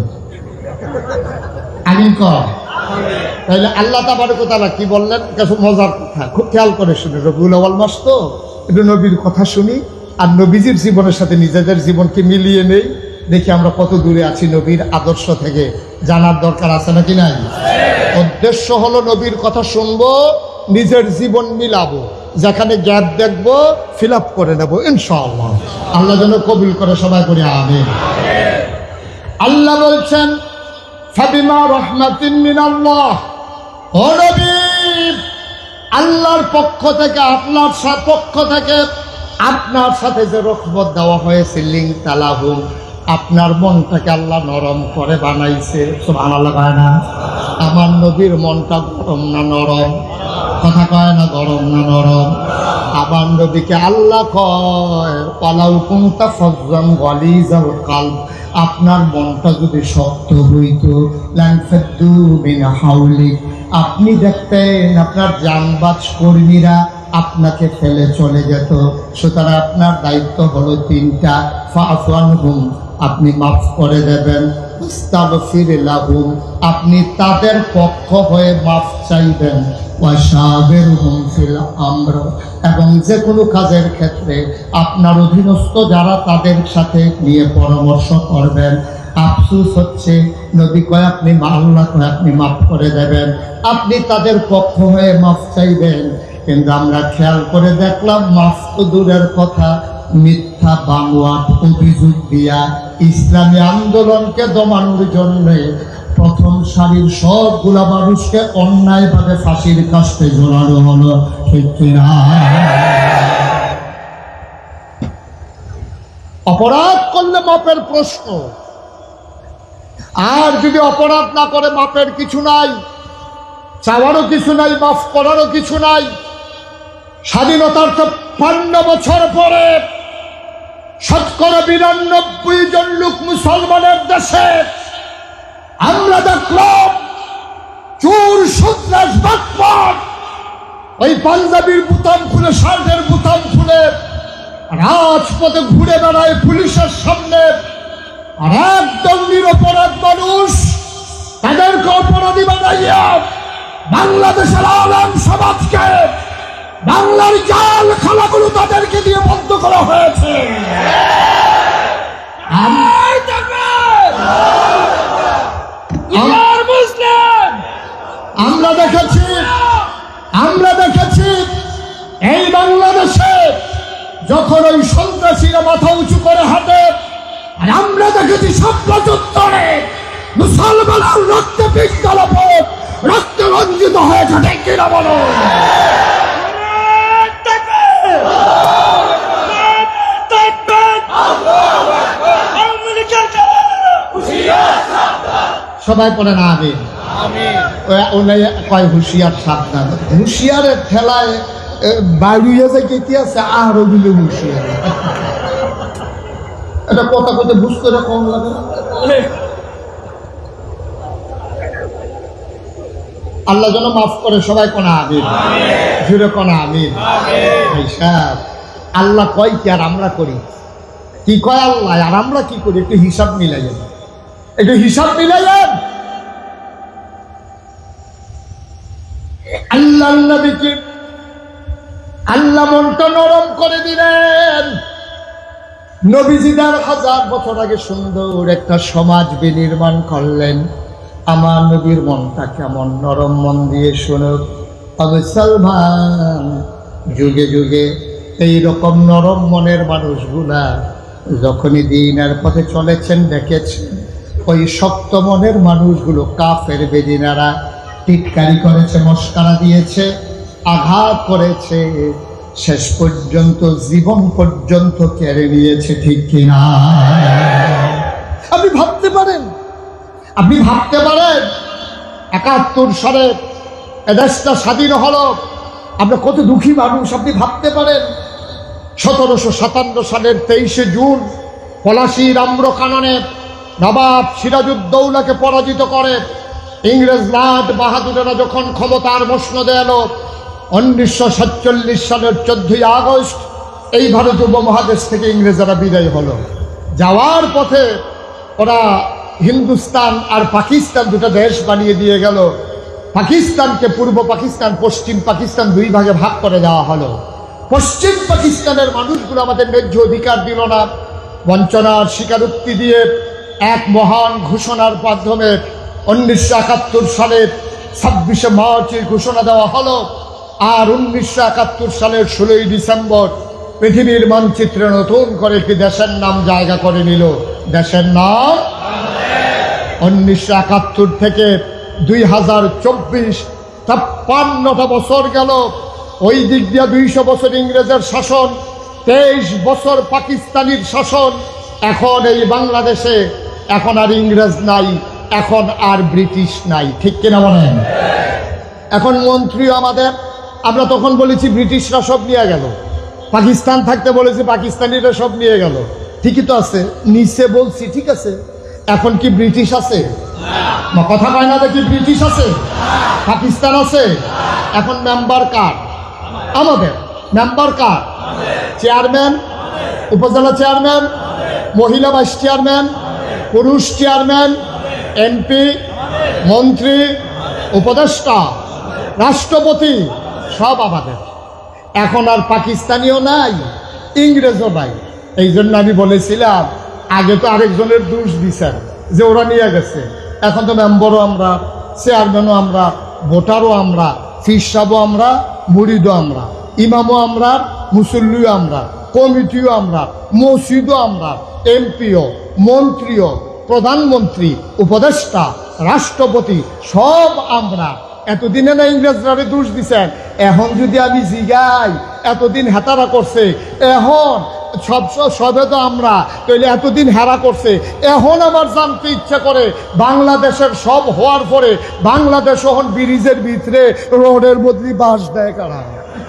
আমিন কর। তাহলে আল্লাহ তাবারক ওয়া তাআলা কি বললেন? কিছু মজার কথা খুব খেয়াল করে শুনে। রবিউল আউয়াল মাস তো, একটু নবীর কথা শুনি আর নবীজির জীবনের সাথে নিজেদের জীবনকে মিলিয়ে নেই, দেখি আমরা কত দূরে আছি নবীর আদর্শ থেকে। জানার দরকার আছে নাকি নাই? উদ্দেশ্য হলো নবীর কথা শুনবো, নিজের জীবন মিলাবো, যেখানে গ্যাপ দেখবো ফিল আপ করে নেবো ইনশাআল্লাহ। আল্লাহ যেন কবুল করে, সবাই করি আমিন। আল্লাহ বলছেন ফাবিমা রাহমাতিন মিনাল্লাহ, ও নবী আল্লাহর পক্ষ থেকে, আপনার পক্ষ থেকে আপনার সাথে যে রহমত দেওয়া হয়েছে, লিং তালাহুম, আপনার মনটাকে আল্লাহ নরম করে বানাইছে। সুবহানাল্লাহ কয় না? আমার নবীর মনটা গরম না নরম? কথা কয় না, গরম না নরম? আমার নবীকে আল্লাহ কয় ওয়ালাউ কুনতা ফাজ্জান গালিজাল কলব, আপনার মনটা যদি শক্ত হইতো লানফাদ্দু মিন হাওলিক, আপনি দেখতেন আপনার জানবাজ কর্মীরা আপনাকে ফেলে চলে যেত। সুতরাং আপনার দায়িত্ব হলো তিনটা, ফাআফু আনহুম, আপনি মাফ করে দেবেন, ইস্তাগফির লাহুম, আপনি তাদের পক্ষ হয়ে মাফ চাইবেন, ওয়াশাবিরহুম ফিল আমর, এবং যে কোনো কাজের ক্ষেত্রে আপনার অধীনস্থ যারা তাদের সাথে নিয়ে পরামর্শ করবেন। আফসোস হচ্ছে নবী কয় আপনি আল্লাহ কয় আপনি মাফ করে দেবেন, আপনি তাদের পক্ষ হয়ে মাফ চাইবেন। কিন্তু আমরা খেয়াল করে দেখলাম মাফ তো দূরের কথা, মিথ্যা বানোয়াট অভিযোগ দিয়া ইসলামী আন্দোলনকে দমানোর জন্য প্রথম সারির সবগুলা মানুষকে অন্যায়ভাবে ফাঁসির কাস্তে ঝোলানো হলো। ঠিক না? অপরাধ করলে মাপের প্রশ্ন, আর যদি অপরাধ না করে মাপের কিছু নাই, চাওয়ারও কিছু নাই, মাফ করারও কিছু নাই। স্বাধীনতার চুয়ান্ন বছর পরে শতকরা বিরানব্বই জন লোক মুসলমানের দেশে আমরা দেখলাম চোর সন্ত্রাস বাটপার ওই পাঞ্জাবির বুতাম খুলে, শার্টের বুতাম খুলে রাজপথে ঘুরে বেড়ায় পুলিশের সামনে, আর একদম নিরপরাধ মানুষ তাদেরকে অপরাধী বানাইয়া বাংলাদেশের আলেম সমাজকে, বাংলার জাল খালাগুলো তাদেরকে দিয়ে বন্ধ করা হয়েছে। আমরা দেখেছি আমরা দেখেছি এই বাংলাদেশে যখন ওই সন্ত্রাসীরা মাথা উঁচু করে হাঁটে, আর আমরা দেখেছি সভ্য যুদ্ধে মুসলমানের রক্তে পিঙ্গলা পথ রক্তে রঞ্জিত হয়েছে, ঠিক কিনা বলো? সবাই পড়ে না আগে কয় হুঁশিয়ার সাবধান। হুঁশিয়ারের ঠেলায় বাড়িয়ে যে কেটে আছে আর ওগুলো হুঁশিয়ার। এটা কথা কথা বুঝতে কম লাগে। আল্লাহ যেন মাফ করে, সবাই কোনা আমিন, জুড়ে কোনা আমিন। আল্লাহ কয় কি আর আমরা করি? কি কয় আল্লাহ আর আমরা কি করি? একটু হিসাব মিলাইয়েন, একটু হিসাব মিলাইয়েন। আল্লাহ নবীকে আল্লাহ মনটা নরম করে দিলেন। নবীজি দেড় হাজার বছর আগে সুন্দর একটা সমাজ বিনির্মাণ করলেন। আমার নবীর মনটা কেমন নরম, মন দিয়ে শুনুক মুসলমান। যুগে যুগে এইরকম নরম মনের মানুষগুলা যখনই দিনের পথে চলেছেন দেখেছেন, ওই শক্ত মনের মানুষগুলো কাফের বেদিনারা টিটকারি করেছে, মস্কারা দিয়েছে, আঘাত করেছে, শেষ পর্যন্ত জীবন পর্যন্ত কেড়ে নিয়েছে, ঠিক কিনা? আপনি ভাবতে পারেন, আপনি ভাবতে পারেন একাত্তর সালে এদেশটা স্বাধীন হলো, আমরা কত দুঃখী মানুষ। আপনি ভাবতে পারেন সতেরোশো সাতান্ন সালের তেইশে জুন পলাশীর আম্রকাননে নবাব সিরাজউদ্দৌলাকে পরাজিত করে ইংরেজ লাট বাহাদুরেরা যখন ক্ষমতার মসনদে এলো, উনিশশো সাতচল্লিশ সালের চোদ্দই আগস্ট এই ভারত উপমহাদেশ থেকে ইংরেজরা বিদায় হলো। যাওয়ার পথে ওরা হিন্দুস্তান আর পাকিস্তান দুটো দেশ বানিয়ে দিয়ে গেল। পাকিস্তানকে পূর্ব পাকিস্তান, পশ্চিম পাকিস্তান দুই ভাগে ভাগ করে দেওয়া হলো। পশ্চিম পাকিস্তানের মানুষগুলো আমাদের ন্যায্য অধিকার দিল না, বঞ্চনার স্বীকারোক্তি দিয়ে এক মহান ঘোষণার মাধ্যমে উনিশশো একাত্তর সালের ছাব্বিশে মার্চের ঘোষণা দেওয়া হলো। আর উনিশশো একাত্তর সালের ষোলোই ডিসেম্বর পৃথিবীর মানচিত্রে নতুন করে একটি দেশের নাম জায়গা করে নিল। দেশের নাম উনিশশো একাত্তর থেকে দুই হাজার চব্বিশ ছাপ্পান্নটা বছর গেল। ওই দিক দিয়ে দুইশো বছর ইংরেজের শাসন, তেইশ বছর পাকিস্তানির শাসন। এখন এই বাংলাদেশে এখন আর ইংরেজ নাই, এখন আর ব্রিটিশ নাই, ঠিক কিনা বলেন? এখন মন্ত্রীও আমাদের, আমরা তখন বলেছি ব্রিটিশরা সব নিয়ে গেল, পাকিস্তান থাকতে বলেছি পাকিস্তানিরা সব নিয়ে গেল। ঠিকই তো আছে, নিচে বলছি ঠিক আছে। এখন কি ব্রিটিশ আছে? কথা কয় না, দেখি ব্রিটিশ আছে, পাকিস্তান আছে। এখন মেম্বার কার? আমাদের। মেম্বার কার? চেয়ারম্যান, উপজেলা চেয়ারম্যান, মহিলা ভাইস চেয়ারম্যান, পুরুষ চেয়ারম্যান, এমপি, মন্ত্রী, উপদেষ্টা, রাষ্ট্রপতি সব আমাদের। এখন আর পাকিস্তানিও নাই, ইংরেজও নাই। এই জন্য আমি বলেছিলাম আগে তো আরেকজনের দোষ দিছেন যে ওরা নিয়ে গেছে। এখন তো মেম্বারও আমরা, চেয়ারম্যানও আমরা, ভোটারও আমরা, ফির সাহেবও আমরা, মুরিদও আমরা, ইমামও আমরা, মুসল্লিও আমরা, কমিটিও আমরা, মসজিদও আমরা, এমপিও, মন্ত্রীও, প্রধানমন্ত্রী, উপদেষ্টা, রাষ্ট্রপতি সব আমরা। এতদিনে না ইংরেজরা দোষ দিছেন। এখন যদি আমি জিগাই এতদিন হেতারা করছে, এখন সব সবে তো আমরা, তাইলে এতদিন হেরা করছে। এখন আমার জানতে ইচ্ছা করে বাংলাদেশের সব হওয়ার পরে বাংলাদেশ এখন ব্রিজের ভিতরে রোডের মধ্যে বাস দেয় কারা?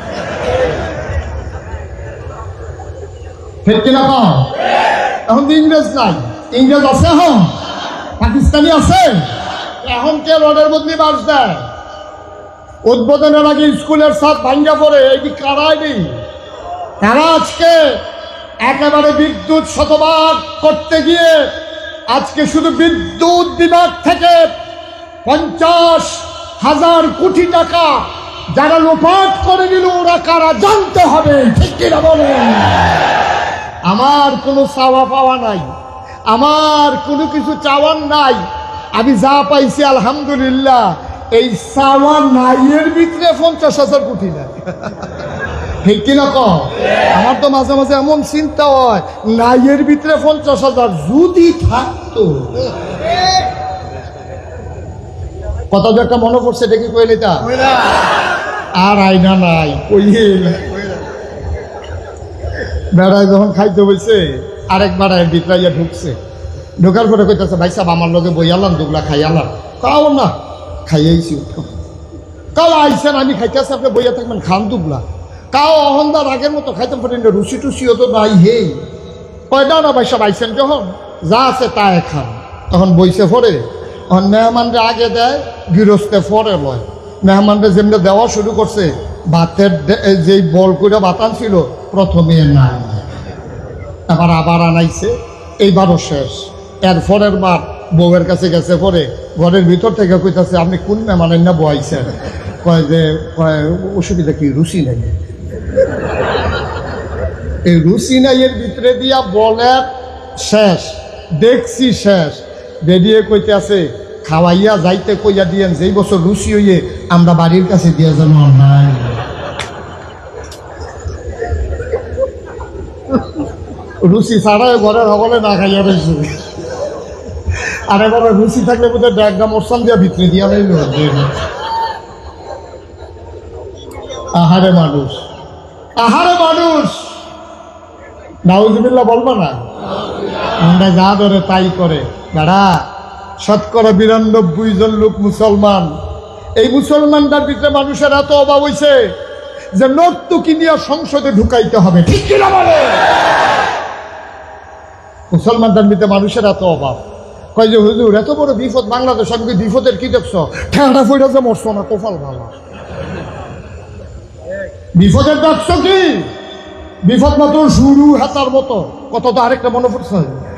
ঠিক কিনা? এখন তো ইংরেজ নাই, ইংরেজ আছে, এখন পাকিস্তানি আছে। এখন কে রোডের মধ্যে বাস দেয়? উদ্বোধনের আগে স্কুলের ছাদ ভাঙ্গা পড়ে, এই কি কারাই নেই? তারা আজকে একেবারে বিদ্যুৎ শতভাগ করতে গিয়ে আজকে শুধু বিদ্যুৎ বিভাগ থেকে পঞ্চাশ হাজার কোটি টাকা যারা লোপাট করে নিল, ওরা কারা জানতে হবে, ঠিক কিনা বলেন? আমার কোনো চাওয়া পাওয়া নাই, আমার কোনো কিছু চাওয়ার নাই। আমি যা পাইছি আলহামদুলিল্লাহ। এই চাওয়া নাইয়ের ভিতরে পঞ্চাশ হাজার কোটি নাই, ঠিক কিনা? কম আমার তো মাঝে মাঝে এমন চিন্তা হয়, নাইয়ের ভিতরে পঞ্চাশ হাজার যদি থাকতো কত যে একটা মনে পড়ছে এটা কি কইলে তা আর আইনা নাই কইল বেড়ায় যখন খাইতে বলছে আরেক বেড়ায় বিতরাইয়া ঢুকছে, ঢোকার পরে কইতেছে ভাই সাহেব আমার লগে বই আলাম দুগুলা খাই আলাম। কাও না খাইয়াইছি কাল আইসেন আমি খাইতেছি আপনি বইয়া থাকবেন খান দুগুলা। কাও অহন্দার আগের মতো খাইতে পারেন না, রুচি টুচিও তো নাই। হে কয়টা না ভাই সাহেব আইসেন যখন যা আছে তাই খান। তখন বইছে পরে তখন মেহমানরা আগে দেয়, গৃহস্থে পরে লয়। মেহমানরা যেমনি দেওয়া শুরু করছে, ভাতের যেই বল করে বাতান ছিল প্রথমে নাই, এবার আবার আনাইছে, এইবারও শেষ। এর পরের বার বউয়ের কাছে গেছে, পরে ঘরের ভিতর থেকে কইতাছে আপনি কোন মেহমানের না বইছেন? কয় যে কয় অসুবিধা কি, রুচি নাই। এই রুচি নাই এর ভিতরে দিয়া বলের শেষ, দেখছি শেষ, বেরিয়ে কইতে আছে খাওয়াইয়া যাইতে কইয়া দিয়েন যেই বছর রুচি হইয়ে আমরা বাড়ির কাছে দিয়ে যেন নাই। রুচি ছাড়াই ঘরের হবলে না খাইয়া রয়েছে, আর এবার রুচি থাকলে বোধহয় ড্যাগা মোরসান দিয়া ভিতরে দিয়া রইল। আহারে মানুষ, আহারে মানুষ, নাউজুবিল্লাহ বলবো না? আমরা যা ধরে তাই করে। দাঁড়া, শতকরা বিরানব্বই জন লোক মুসলমান। এই মুসলমানদের ভিতরে মানুষের এত অভাব হয়েছে যে নর্তকী নিয়ে সংসদে ঢুকাইতে হবে, ঠিক কিনা বলে? মুসলমানদের ভিতরে মানুষের এত অভাব। কয় যে হুজুর এত বড় বিপদ বাংলাদেশ, আমি বিপদের কি দেখছো? ঠেঁড়া ফইরা যে মরছো না, কপাল ভালো। বিপদের দেখছো কি? বিপদ মতো শুরু হাতার মতো কত তো আরেকটা মনে পড়ছে।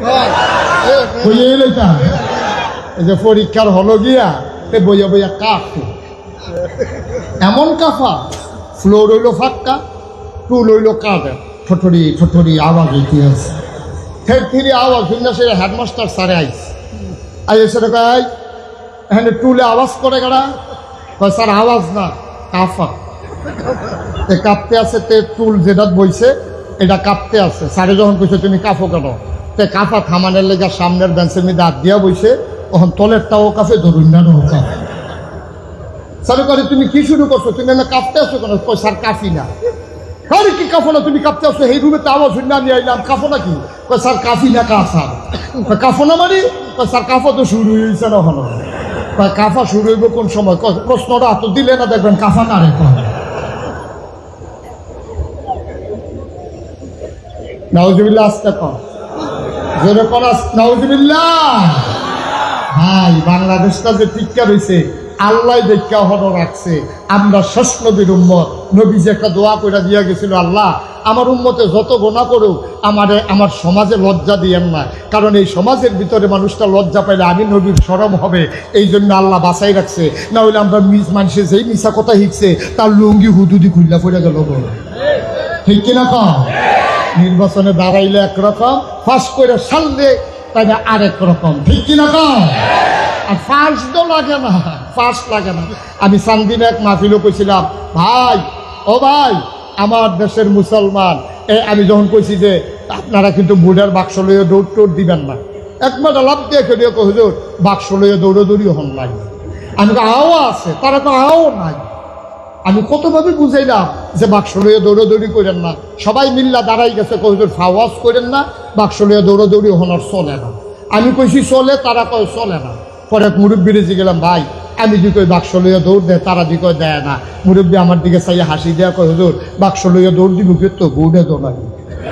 এই যে পরীক্ষার হলো গিয়া বইয়া বইয়া কাফে, এমন কাফা, ফ্লোর হইল ফাঁকা, টুল হইল কাঁদে, ঠোঁটরি ঠোঁটরি আওয়াজ হইতেছে। ফের ফিরে আওয়াজ শুনে সে হেডমাস্টার স্যারে আইস আইসে কয় এখানে টুলে আওয়াজ করে গাড়া। কয় স্যার আওয়াজ না, কাফা। তে কাঁপতে আছে, তে টুল যেটা বইছে এটা কাঁপতে আছে। স্যারে যখন কইছে তুমি কাফো কেন, তে কাফা থামানের লেগে সামনের বেঞ্চের মধ্যে হাত দিয়া বইছে, তখন তলেরটাও কাফে, ধরুন না কাফে। স্যারে করে তুমি কি শুরু করছো, তুমি না কাঁপতে আসো কেন? কয় স্যার কাফি না। আরে কি কাফো না, তুমি কাঁপতে আসো, এই রুমে তো আওয়াজ শুনে আমি আইলাম, কাফো নাকি? কয় স্যার কাফি না, কা স্যার কাফো না মানে? কয় স্যার কাফা তো শুরু হয়েছে না এখনো। কয় কাফা শুরু হইব কোন সময়? প্রশ্নটা হাত দিলে না দেখবেন কাফা কারে কয়। নাউজুবিল্লাহ, আসতে কম জোরে কর, নাউজুবিল্লাহ। ভাই বাংলাদেশটা যে টিকা রয়েছে আল্লাহ দেখা হন রাখছে। আমরা শেষ নবীর উম্মত, নবী যে একটা দোয়া করে দিয়া গেছিল, আল্লাহ আমার উম্মতে যত গোনা করুক আমারে আমার সমাজে লজ্জা দিয়েন না, কারণ এই সমাজের ভিতরে মানুষটা লজ্জা পাইলে আমি নবীর শরম হবে, এই জন্য আল্লাহ বাঁচাই রাখছে। না হইলে আমরা মিস মানুষে যেই মিশা কথা শিখছে তার লুঙ্গি হুদুদি খুল্লা পড়ে গেল, ঠিক কিনা কম? নির্বাচনে দাঁড়াইলে একরকম, ফাঁস করে সারলে তাই না আরেক রকম, ঠিক কিনা কম? আর ফার্স্ট তো লাগে না, ফার্স্ট লাগে না। আমি সান্দিনে এক মাহফিলও কইছিলাম, ভাই ও ভাই আমার দেশের মুসলমান, এ আমি যখন কইছি যে আপনারা কিন্তু বুড়ার বাক্স লইয়ে দৌড় টোড় দিবেন না, একবার লাভ দিয়ে খেয়ে হুজুর বাক্স লইয়ে দৌড়োদৌড়ি হন নাই। আমি তো আও আছে, তারা তো আও নাই। আমি কতভাবে বুঝাইলাম যে বাক্স লইয়ে দৌড়োদৌড়ি করেন না, সবাই মিল্লা দাঁড়াই গেছে, হুজুর ফাওয়াজ করেন না, বাক্স লইয়ে দৌড়োদৌড়ি হনার চলে না। আমি কইছি চলে, তারা কয় চলে না। পরে এক মুরব্বী রেজে গেলাম, ভাই আমি দি কই বাক্স লইয়া দৌড় দেয়, তারা দি কয় দেয় না। মুরব্বী আমার দিকে চাইয়া হাসি দেয়া কয়, হুজুর বাক্স লইয়া দৌড় দিব তো বউডে দৌড়াবি,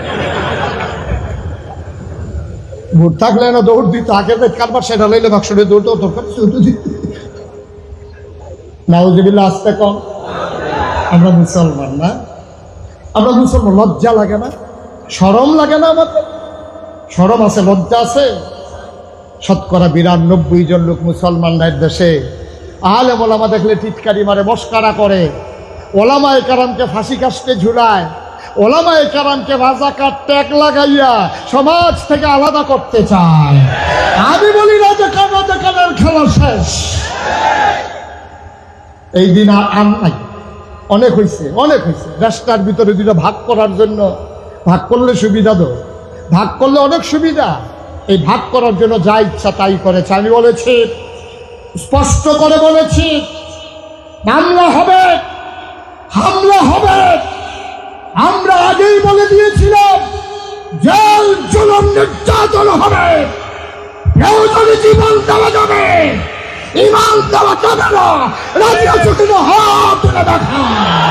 ভোট থাকলে না দৌড় দিত, আগে কারবার সেটা লইলে বাক্স লইয়া দৌড় দেওয়ার দরকার। নাউজুবিল্লাহ, আসতে কম। আমরা মুসলমান না, আমরা মুসলমান, লজ্জা লাগে না, শরম লাগে না? আমাদের শরম আছে, লজ্জা আছে। শতকরা বিরানব্বই জন লোক মুসলমানদের দেশে আলেম ওলামা দেখলে টিটকারি মারে, মস্কারা করে, ওলামায়ে কেরামকে ফাঁসি কাস্টে ঝুলায়, ওলামায়ে কেরামকে রাজাকার ট্যাগ লাগাইয়া সমাজ থেকে আলাদা করতে চায়। আমি বলি রাজাকার রাজাকারের খেলা শেষ, এই দিন আর নাই। অনেক হয়েছে, অনেক হয়েছে। দেশটার ভিতরে দুটো ভাগ করার জন্য, ভাগ করলে সুবিধা তো, ভাগ করলে অনেক সুবিধা। এই ভাগ করার জন্য যা ইচ্ছা তাই করেছে। আমি বলেছি স্পষ্ট করে বলেছি, মামলা হবে, হামলা হবে। আমরা আগেই বলে দিয়েছিলাম জেল জুলুম নির্যাতন হবে, কেউ যদি জীবন দেওয়া যাবে, ইমান দেওয়া যাবে না। রাজি আছো কিনা হাত তুলে দেখা।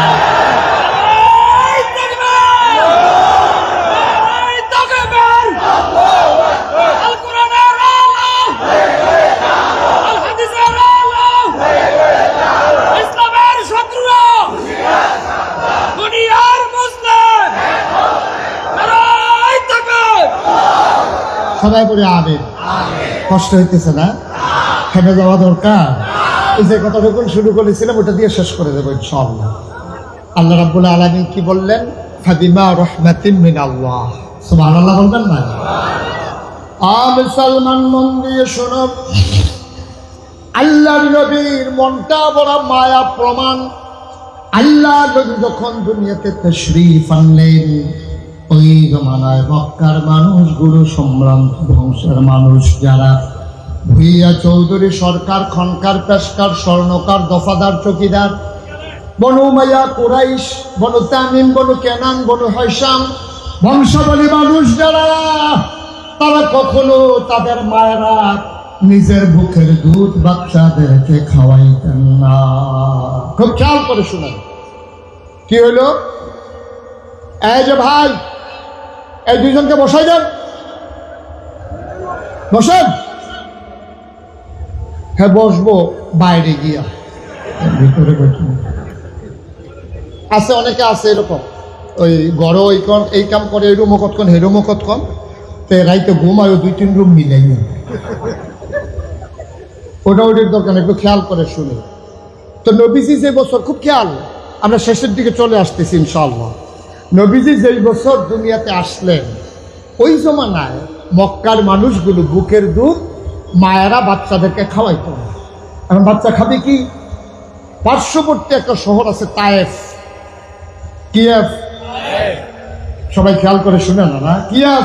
সবাই বলে আমিন। কষ্ট হইতেছে না? হেঁটে যাওয়া দরকার। এই যে কথাটুকু শুরু করেছিলাম ওটা দিয়ে শেষ করে দেবো ইনশাআল্লাহ। আল্লাহ রাব্বুল আলামিন কি বললেন? ফাবিমা রাহমাতিন মিনাল্লাহ। সুবহানাল্লাহ বলবেন না? আ মুসলমান মন দিয়ে শোনো, আল্লাহর নবীর মনটা বড় মায়া প্রমাণ। আল্লাহ নবী যখন দুনিয়াতে তাশরীফ আনলেন, ওই জমানায় মক্কার মানুষ, গুরু সম্ভ্রান্ত বংশের মানুষ যারা, ভুইয়া চৌধুরী সরকার, খনকার, পেশকার, স্বর্ণকার, দফাদার, চকিদার, Banu Umayya, Quraysh, Banu Tamim, Banu Kenan, Banu Haisam বংশাবলী মানুষ যারা, তারা কখনো তাদের মায়েরা নিজের বুকের দুধ বাচ্চাদেরকে খাওয়াইতেন না। খুব খেয়াল করে শুনেন কি হইল। এই যে ভাই, এই দুইজনকে বসাই দেন, বসেন। হ্যাঁ বসবো বাইরে গিয়া, ভিতরে বসবো। আছে অনেকে আছে এরকম, ওই গড় এই কন এই কাম করে, এই রুমও কতক্ষণ হে রুমও কতক্ষণ, তো রাইতে ঘুমায় দুই তিন রুম মিলাই। ওটা ওটির দরকার, একটু খেয়াল করে শুনে। তো নবীজি যে বছর, খুব খেয়াল, আমরা শেষের দিকে চলে আসতেছি ইনশাআল্লাহ। নবীজি যেই বছর দুনিয়াতে আসলেন, ওই জমানায় মক্কার মানুষগুলো বুকের দুধ মায়েরা বাচ্চাদেরকে খাওয়াইতো না। এখন বাচ্চা খাবে কি? পার্শ্ববর্তী একটা শহর আছে তায়েফ, কিয়েভ, সবাই খেয়াল করে শুনে না না, কিয়েভ।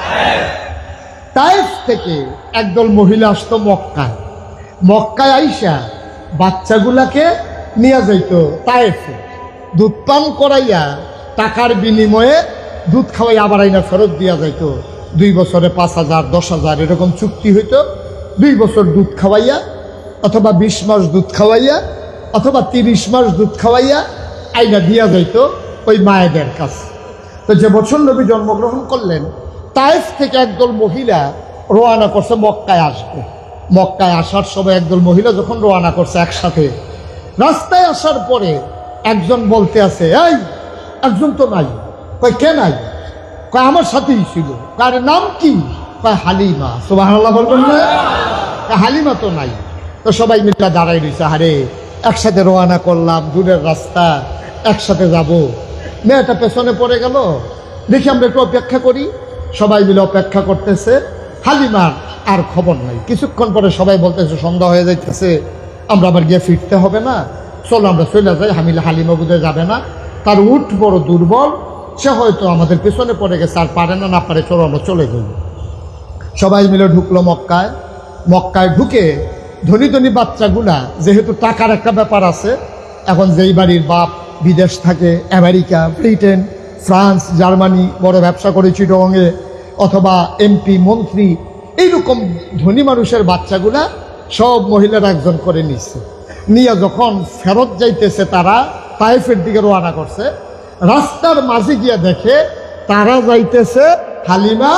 তায়েফ থেকে একদল মহিলা আসতো মক্কায়। মক্কায় আইসা বাচ্চাগুলাকে নিয়ে যাইতো তায়েফে, দুধ পান করাইয়া টাকার বিনিময়ে দুধ খাওয়াই আবার আইনা ফেরত দিয়া যাইতো। দুই বছরে পাঁচ হাজার দশ হাজার এরকম চুক্তি হইতো। দুই বছর দুধ খাওয়াইয়া, অথবা বিশ মাস দুধ খাওয়াইয়া, অথবা তিরিশ মাস দুধ খাওয়াইয়া আইনা দিয়া যাইতো ওই মায়েদের কাছে। তো যে বছর নবী জন্মগ্রহণ করলেন, তায়েফ থেকে একদল মহিলা রওনা করছে মক্কায় আসবে। মক্কায় আসার সময় একদল মহিলা যখন রওনা করছে একসাথে, রাস্তায় আসার পরে একজন বলতে আছে, এই একজন তো নাই। কয় কে নাই? কয় আমার সাথেই ছিল। কার নাম কি? কয় হালিমা। সুবহানাল্লাহ বলবেন না? হালিমা তো নাই। তো সবাই মিলে দাঁড়াই রয়েছে, আরে একসাথে রওনা করলাম, দূরের রাস্তা, একসাথে যাব। মেয়েটা পেছনে পড়ে গেল, দেখি আমরা একটু অপেক্ষা করি। সবাই মিলে অপেক্ষা করতেছে, হালিমার আর খবর নাই। কিছুক্ষণ পরে সবাই বলতেছে সন্ধ্যা হয়ে যাইতেছে, আমরা আবার গিয়ে ফিরতে হবে না, চলো আমরা চলে যাই। হামিলা হালিমা বুঝে যাবে না, তার উঠ বড় দুর্বল, সে হয়তো আমাদের পেছনে পড়ে গেছে, আর পারে না, না পারে, চলো আমরা চলে যাই। সবাই মিলে ঢুকলো মক্কায়। মক্কায় ঢুকে ধনী ধনী বাচ্চাগুলা, যেহেতু টাকার একটা ব্যাপার আছে, এখন যেই বাড়ির বাপ বিদেশ থাকে, আমেরিকা, ব্রিটেন, ফ্রান্স, জার্মানি, বড় ব্যবসা করে চিটগংয়ে, অথবা এমপি, মন্ত্রী, এইরকম ধনী মানুষের বাচ্চাগুলা সব মহিলারা একজন করে নিচ্ছে। নিয়ে যখন ফেরত যাইতেছে, তারা তায়েফের দিকে রওনা করছে, রাস্তার মাঝে গিয়ে দেখে তারা যাইতেছে হালিমা,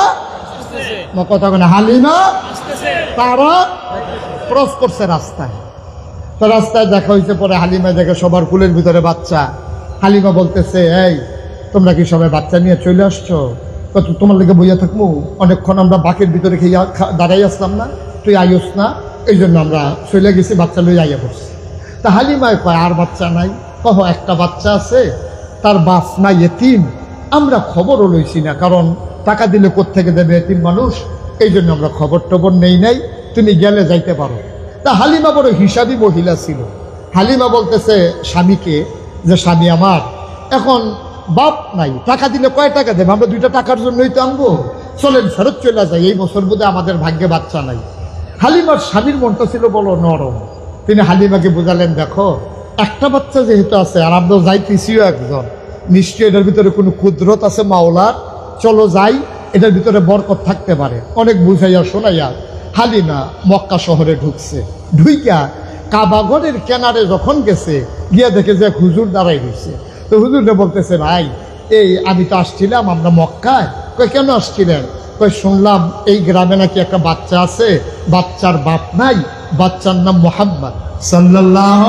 কথা বলে হালিমা, তারা ক্রস করছে রাস্তায়। তো রাস্তায় দেখা হয়েছে, পরে হালিমা দেখে সবার কুলের ভিতরে বাচ্চা। হালিমা বলতেছে, এই তোমরা কি সবাই বাচ্চা নিয়ে চলে আসছো? কত তোমার লেগে বইয়া থাকবো, অনেকক্ষণ আমরা বাকের ভিতরে খেয়ে দাঁড়াই আসলাম না, তুই আইস না, এই জন্য আমরা চলে গেছি, বাচ্চা লই আইয়া পড়ছি। তা হালিমায় কয় আর বাচ্চা নাই? কহ একটা বাচ্চা আছে, তার বাপ নাই, এতিম। আমরা খবরও লইছি না, কারণ টাকা দিলে কোত্থেকে দেবে এতিম মানুষ, এই জন্য আমরা খবর টবর নেই নাই, তুমি গেলে যাইতে পারো। তা হালিমা বড় হিসাবী মহিলা ছিল। হালিমা বলতেছে স্বামীকে যে, স্বামী আমার এখন বাপ নাই, টাকা দিলে কয় টাকা দেবে? আমরা দুইটা টাকার জন্যই তো আনবো, চলেন ফেরত চলে যাই, এই বছর বোধহয় আমাদের ভাগ্যে বাচ্চা নাই। হালিমার স্বামীর মনটা ছিল বড় নরম। তিনি হালিমাকে বুঝালেন, দেখো একটা বাচ্চা যেহেতু আছে আর আমরা যাইতেছিও একজন, নিশ্চয়ই এটার ভিতরে কোনো কুদরত আছে মাওলার, চলো যাই, এটার ভিতরে বরকত থাকতে পারে। অনেক বুঝাইয়া শোনাইয়া হালিমা মক্কা শহরে ঢুকছে। ঢুইকা কাবাগরের কেনারে যখন গেছে, গিয়া দেখে যে হুজুর দাঁড়াই দিচ্ছে। তো হুজুরটা বলতেছে, ভাই এই আমি তো আসছিলাম আমরা মক্কায়। কই কেন আসছিলেন? কই শুনলাম এই গ্রামে নাকি একটা বাচ্চা আছে, বাচ্চার বাপ নাই, বাচ্চার নাম মোহাম্মদ সাল্লাল্লাহু।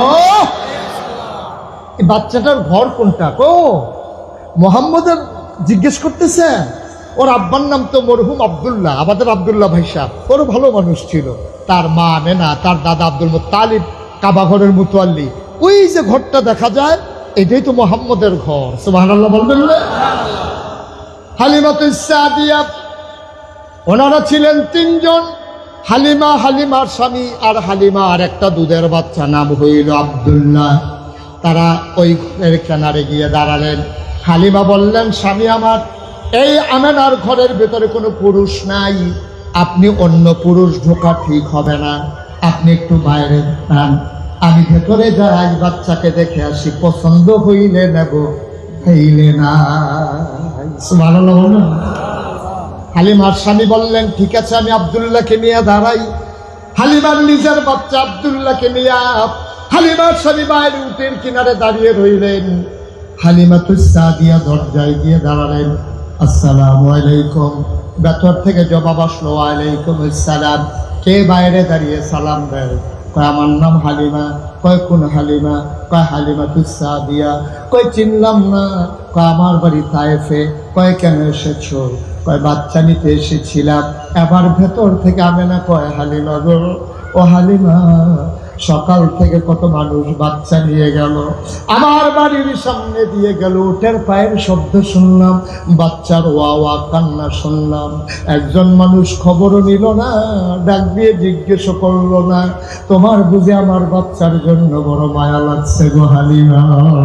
এই বাচ্চাটার ঘর কোনটা? ও মোহাম্মদের জিজ্ঞেস করতেছে। ওর আব্বার নাম তো মরহুম আব্দুল্লাহ, আমাদের আব্দুল্লাহ ভাই সাহেব, ওর ভালো মানুষ ছিল। তার মা মেনা, তার দাদা আব্দুল মুত্তালিব কাবাঘরের মুতোয়াল্লি। ওই যে ঘরটা দেখা যায়, এটাই তো মোহাম্মদের ঘর। সুবহানাল্লাহ বলবেন না? হালিমাতুস সাদিয়া, ওনারা ছিলেন তিনজন, হালিমা, হালিমার স্বামী আর হালিমা আর একটা দুধের বাচ্চা, নাম হইল আব্দুল্লাহ। তারা ওই ঘরের কিনারে গিয়ে দাঁড়ালেন। হালিমা বললেন, স্বামী আমার, এই আমেনার ঘরের ভেতরে কোনো পুরুষ নাই, আপনি অন্য পুরুষ ঢোকা ঠিক হবে না, আপনি একটু বাইরে দাঁড়ান, আমি ভেতরে যাই, বাচ্চাকে দেখে আসি, পছন্দ হইলে নেব, হইলে না। সুবহানাল্লাহ। হালিমার স্বামী বললেন, ঠিক আছে আমি আব্দুল্লাহকে নিয়ে দাঁড়াই। হালিমার নিজের বাচ্চা আব্দুল্লাহকে নিয়ে হালিমার স্বামী বাইরে উটের কিনারে দাঁড়িয়ে রইলেন। হালিমাতুস সাদিয়া দরজায় গিয়ে দাঁড়ালেন। আসসালামু আলাইকুম। ভেতর থেকে জবাব আসলো, ওয়ালাইকুম আসসালাম। কে বাইরে দাঁড়িয়ে সালাম দেয়? কয় আমার নাম হালিমা। কয় কোন হালিমা? কয় হালিমাতুস সাদিয়া। কয় চিনলাম না। কয় আমার বাড়ি তায়েফে। কয় কেন এসেছো? কয় বাচ্চা নিতে এসেছিলাম। এবার ভেতর থেকে আমেনা কয়, হালিমা গো, ও হালিমা, সকাল থেকে কত মানুষ বাচ্চা নিয়ে গেল, আমার বাড়ির সামনে দিয়ে গেল, উটের পায়ের শব্দ শুনলাম, বাচ্চার ওয়া ওয়া কান্না শুনলাম, একজন মানুষ খবরও নিল না, ডাক দিয়ে জিজ্ঞেস করলো না, তোমার বুঝে আমার বাচ্চার জন্য বড় মায়া লাগছে গো হালিমা।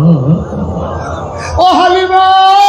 ও হালিমা,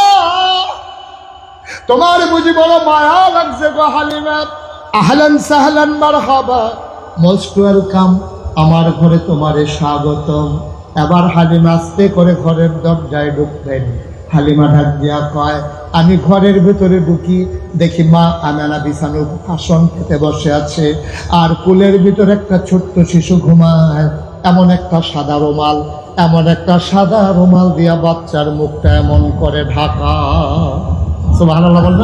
তোমার বুঝি বড় মায়া লাগছে গো হালিমা। আহলান সাহলান মারহাবা, মোস্ট ওয়েলকাম, আমার ঘরে তোমারে স্বাগতম। এবার হালিমা আস্তে করে ঘরের দরজায় ঢুকলেন। হালিমা ডাক দিয়া কয়, আমি ঘরের ভেতরে ঢুকি, দেখি মা আমেনা বিছানো আসন খেতে বসে আছে, আর কুলের ভিতরে একটা ছোট্ট শিশু ঘুমায়। এমন একটা সাদা রুমাল, এমন একটা সাদা রুমাল দিয়া বাচ্চার মুখটা এমন করে ঢাকা। সুবহানাল্লাহ বলবেন?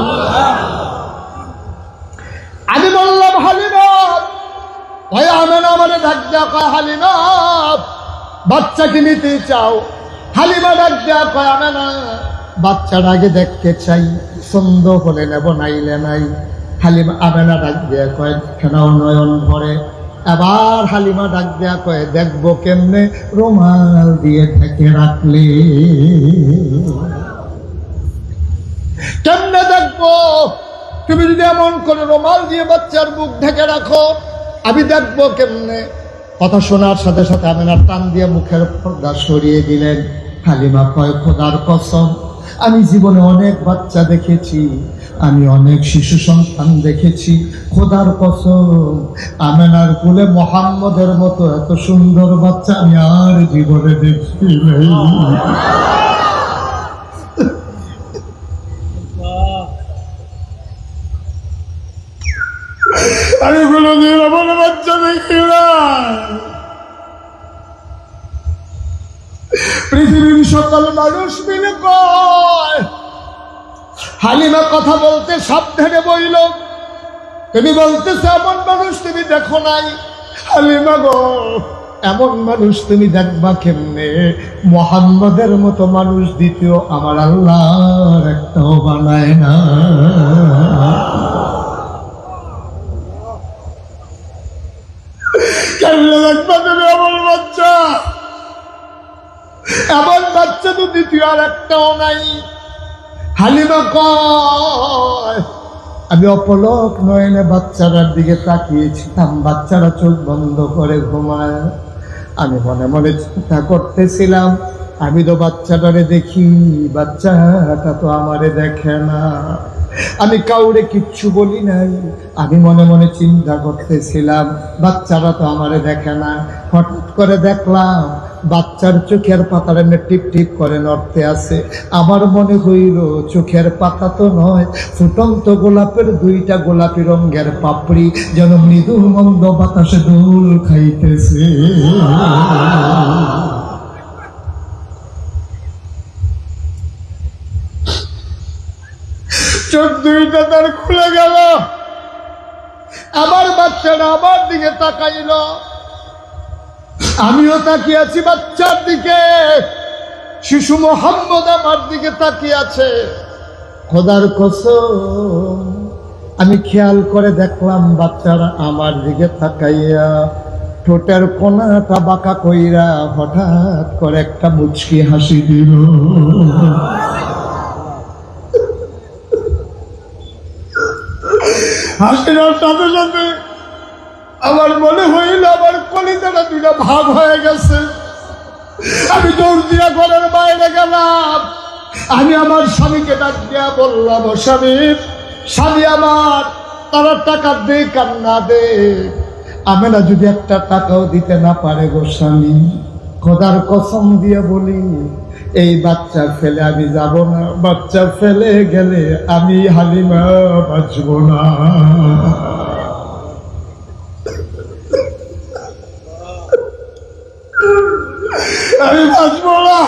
আমি বললাম, হালিমা, ভাই আমেনা আমারে ডাক দেয়া কয়, হালিমা বাচ্চাকে নিতে চাও? হালিমা ডাক দেয়া কয়, আমেনা বাচ্চার আগে দেখতে চাই, সুন্দর হলে নেব, নাইলে নাই। হালিমা আমেনা ডাক দেয়া কয়, কেনাও নয়ন ভরে। এবার হালিমা ডাক দেয়া কয়, দেখবো কেমনে? রুমাল দিয়ে ঢেকে রাখলে। কেমনে দেখবো? তুমি যদি এমন করে রুমাল দিয়ে বাচ্চার মুখ ঢেকে রাখো, আমি দেখবো কেমনে? কথা শোনার সাথে সাথে আমেনার টান দিয়ে মুখের পর্দা সরিয়ে দিলেন। হালিমা কয়, খোদার কসম, আমি জীবনে অনেক বাচ্চা দেখেছি, আমি অনেক শিশু সন্তান দেখেছি, খোদার কসম আমেনার কুলে মোহাম্মদের মতো এত সুন্দর বাচ্চা আমি আর জীবনে দেখছি নাই। আমি কোনদিন এমন বাচ্চা দেখি না। পৃথিবীর সকল মানুষ মিলে কয়, হালিমা কথা বলতে সাবধানে বইল, তুমি বলতেছো এমন মানুষ তুমি দেখো নাই। হালিমা গো, এমন মানুষ তুমি দেখবা কেমনে? মোহাম্মদের মতো মানুষ দ্বিতীয় আমার আল্লাহর একটাও বানায় না। কেমনে দেখবা তুমি এমন বাচ্চা? এমন বাচ্চা তো দ্বিতীয় আর একটাও নাই। হালিমা কয়, আমি অপলক নয়নে বাচ্চাটার দিকে তাকিয়েছিলাম, বাচ্চারা চোখ বন্ধ করে ঘুমায়। আমি মনে মনে চিন্তা করতেছিলাম, আমি তো বাচ্চাটারে দেখি, বাচ্চাটা তো আমারে দেখে না। আমি কাউরে কিচ্ছু বলি নাই। আমি মনে মনে চিন্তা করতেছিলাম বাচ্চারা তো আমারে দেখে না। হঠাৎ করে দেখলাম বাচ্চার চোখের পাতার এমনি টিপ টিপ করে নড়তে আছে। আমার মনে হইল চোখের পাতা তো নয়, ফুটন্ত গোলাপের দুইটা গোলাপি রঙের পাপড়ি যেন মৃদু মন্দ বাতাসে দোল খাইতেছে। চোখ দুইটা তার খুলে গেল। আমার বাচ্চাটা আমার দিকে তাকাইল, আমিও তাকিয়ে আছি বাচ্চার দিকে। শিশু মোহাম্মদ আমার দিকে তাকিয়ে আছে। খোদার কসম আমি খেয়াল করে দেখলাম বাচ্চারা আমার দিকে তাকাইয়া ঠোঁটের কোনাটা বাঁকা কইরা হঠাৎ করে একটা মুচকি হাসি দিল। হাসির সাথে সাথে আমার মনে হইল আমার কলিজাটা দুইটা ভাগ হয়ে গেছে। আমি দৌড় দিয়া ঘরের বাইরে গেলাম। আমি আমার স্বামীকে ডাক দিয়া বললাম, ও স্বামী, স্বামী আমার, তারা টাকা দে কার না দে, আমি না যদি একটা টাকাও দিতে না পারে গো স্বামী, খোদার কসম দিয়ে বলি এই বাচ্চা ফেলে আমি যাব না। বাচ্চা ফেলে গেলে আমি হালিমা বাঁচব না। আমি বাঁচব না,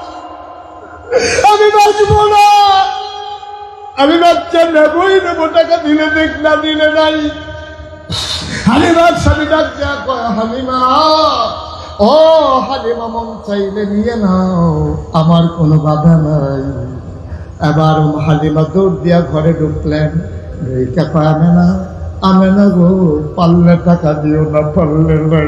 আমি বাঁচব না। আমি বাচ্চা নেবই নেব, টাকা দিলে দেখ না দিলে নাই। হালিমার স্বামী ডাক দেয়া কয়, হালিমা, ও হালিমা, মন চাইলে নিয়ে নাও, আমার কোনো বাধা নাই। এবার হালিমা দৌড় দিয়া ঘরে ঢুকলেন। কয়, আমি না আমি না গো, পারলে টাকা দিও না, পারলে নাই,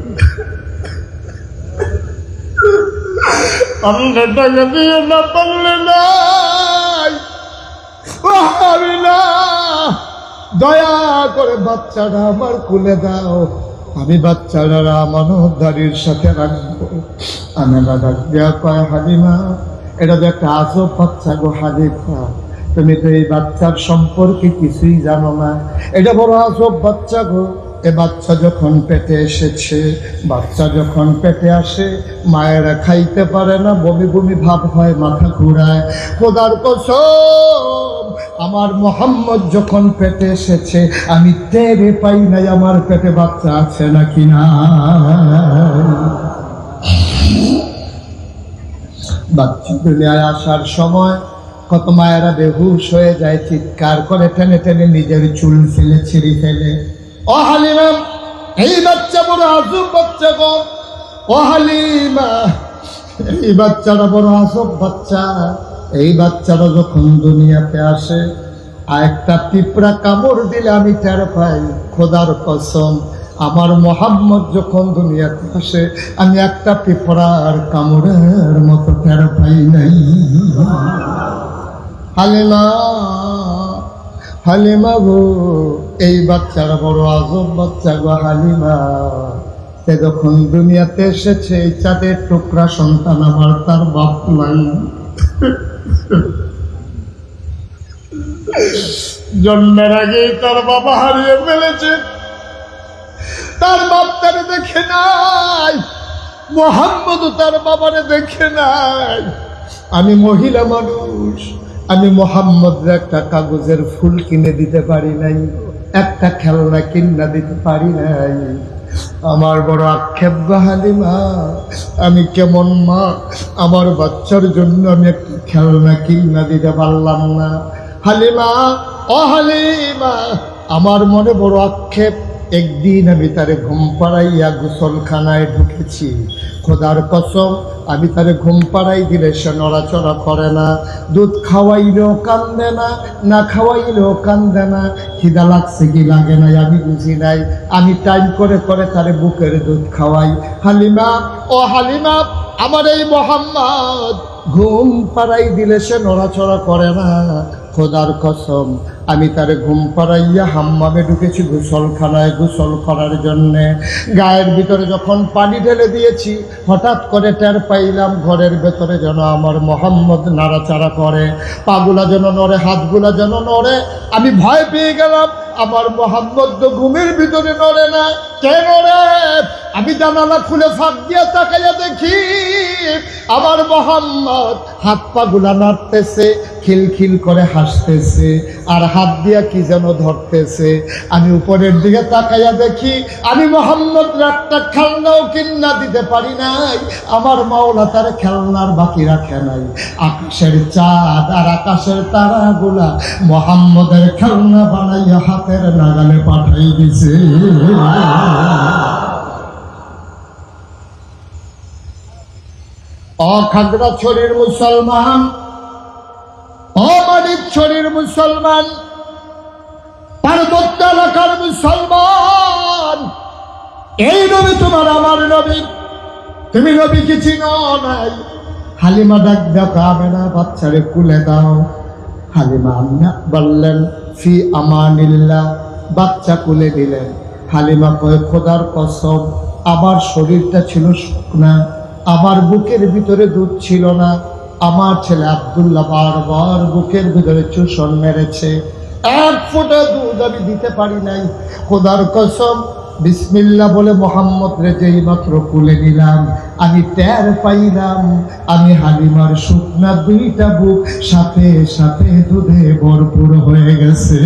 পারলে টাকা দিও না, পারলে নাই। আমি না, দয়া করে বাচ্চাটা আমার খুলে দাও, আমি বাচ্চারা আমানতদারির সাথে রাখবো। আমি না ডাক দেয়া কয়, হালিমা, এটা তো একটা আজব বাচ্চা গো হালিমা, তুমি তো এই বাচ্চার সম্পর্কে কিছুই জানো না। এটা বড় আজব বাচ্চা গো। এ বাচ্চা যখন পেটে এসেছে, বাচ্চা যখন পেটে আসে, মায়েরা খাইতে পারে না, বমি বমি ভাব হয়, মাথা ঘুরায়। খোদার কসম, আমার মোহাম্মদ যখন পেটে এসেছে আমি টেরে পাই নাই আমার পেটে বাচ্চা আছে নাকি না। বাচ্চা দুনিয়ায় আসার সময় কত মায়েরা বেহুশ হয়ে যায়, চিৎকার করে, টেনে টেনে নিজের চুল ফেলে ছিঁড়ি ফেলে। ও হালিমা, এই বাচ্চা বড় আজব বাচ্চা গো। ও হালিমা, এই বাচ্চাটা বড় আজব বাচ্চা। এই বাচ্চাটা যখন দুনিয়াতে আসে, আর একটা পিঁপড়া কামড় দিলে আমি টের পাই। খোদার কসম, আমার মোহাম্মদ যখন দুনিয়াতে আসে, আমি একটা পিঁপড়ার কামড়ের মতো টের পাই নাই। হালিমা, হালিমা গো, এই বাচ্চারা বড় আজব বাচ্চা গো হালিমা। সে যখন দুনিয়াতে এসেছে, এই চাঁদের টুকরা সন্তান আমার, তার বাপ নাই। জন্মের আগেই তার বাবা হারিয়ে ফেলেছে, তার বাপ তারে দেখে নাই, মোহাম্মদও তার বাবারে দেখে নাই। আমি মহিলা মানুষ, আমি মোহাম্মদের একটা কাগজের ফুল কিনে দিতে পারি নাই, একটা খেলনা কিনা দিতে পারি নাই। আমার বড় আক্ষেপ গো হালিমা, আমি কেমন মা, আমার বাচ্চার জন্য আমি একটা খেলনা কিনা দিতে পারলাম না। হালিমা, ও হালিমা, আমার মনে বড় আক্ষেপ। একদিন আমি তারে ঘুম পাড়াইয়া গোসলখানায় ঢুকেছি। খোদার কসম, আমি তারে ঘুম পাড়াই দিলে সে নড়াচড়া করে না। দুধ খাওয়াইলেও কান্দে না, না খাওয়াইলেও কান্দে না। খিদা লাগছে কি লাগে নাই আমি বুঝি নাই। আমি টাইম করে করে তারে বুকের দুধ খাওয়াই। হালিমা, ও হালিমা, আমার এই মোহাম্মদ ঘুম পাড়াই দিলে সে নড়াচড়া করে না। খোদার কসম আমি তারে ঘুম পাড়াইয়া হাম্মামে ঢুকেছি গোসলখানায় গোসল করার জন্যে। গায়ের ভিতরে যখন পানি ঢেলে দিয়েছি, হঠাৎ করে টের পাইলাম ঘরের ভেতরে যেন আমার মোহাম্মদ নাড়াচাড়া করে, পাগুলা যেন নড়ে, হাতগুলা যেন নড়ে। আমি ভয় পেয়ে গেলাম, আমার মোহাম্মদ তো ঘুমের ভিতরে নড়ে না, কে নড়ে? আমি জানালা খুলে ফাঁক দিয়া তাকাইয়া দেখি আমার মোহাম্মদ হাত পা গুলা নাড়তেছে, খিলখিল করে হাসতেছে, আর হাত দিয়া কি যেন ধরতেছে। আমি উপরের দিকে তাকাইয়া দেখি আমি মোহাম্মদ একটা খেলনাও কিনা দিতে পারি নাই, আমার মাওলা তার খেলনার বাকি রাখে নাই। আকাশের চাঁদ আর আকাশের তারাগুলা মোহাম্মদের খেলনা বানাইয়া হাতের নাগালে পাঠাই দিছে। ও খাগড়াছড়ির মুসলমান, ও মানিকছড়ির মুসলমান, পার্বত্য এলাকার মুসলমান, এই নবী তোমার আমার নবী, তুমি নবীকে চিনো নাই? হালিমা ডাক দেখো, আমেনা বাচ্চারে কুলে দাও। হালিমা আম্মা বললেন ফি আমানিল্লাহ, বাচ্চা কুলে দিলেন। হালিমা কয় খোদার কসম আমার শরীরটা ছিল শুকনা, আমার বুকের ভিতরে দুধ ছিল না। আমার ছেলে আব্দুল্লাহ বারবার বুকের ভিতরে চুষণ মেরেছে, এক ফোঁটা দুধ আমি দিতে পারি নাই। খোদার কসম বিসমিল্লাহ বলে মোহাম্মদ রে যেই মাত্র কুলে নিলাম, আমি টের পাইলাম আমি হালিমার শুকনা দুইটা বুক সাথে সাথে দুধে ভরপুর হয়ে গেছে।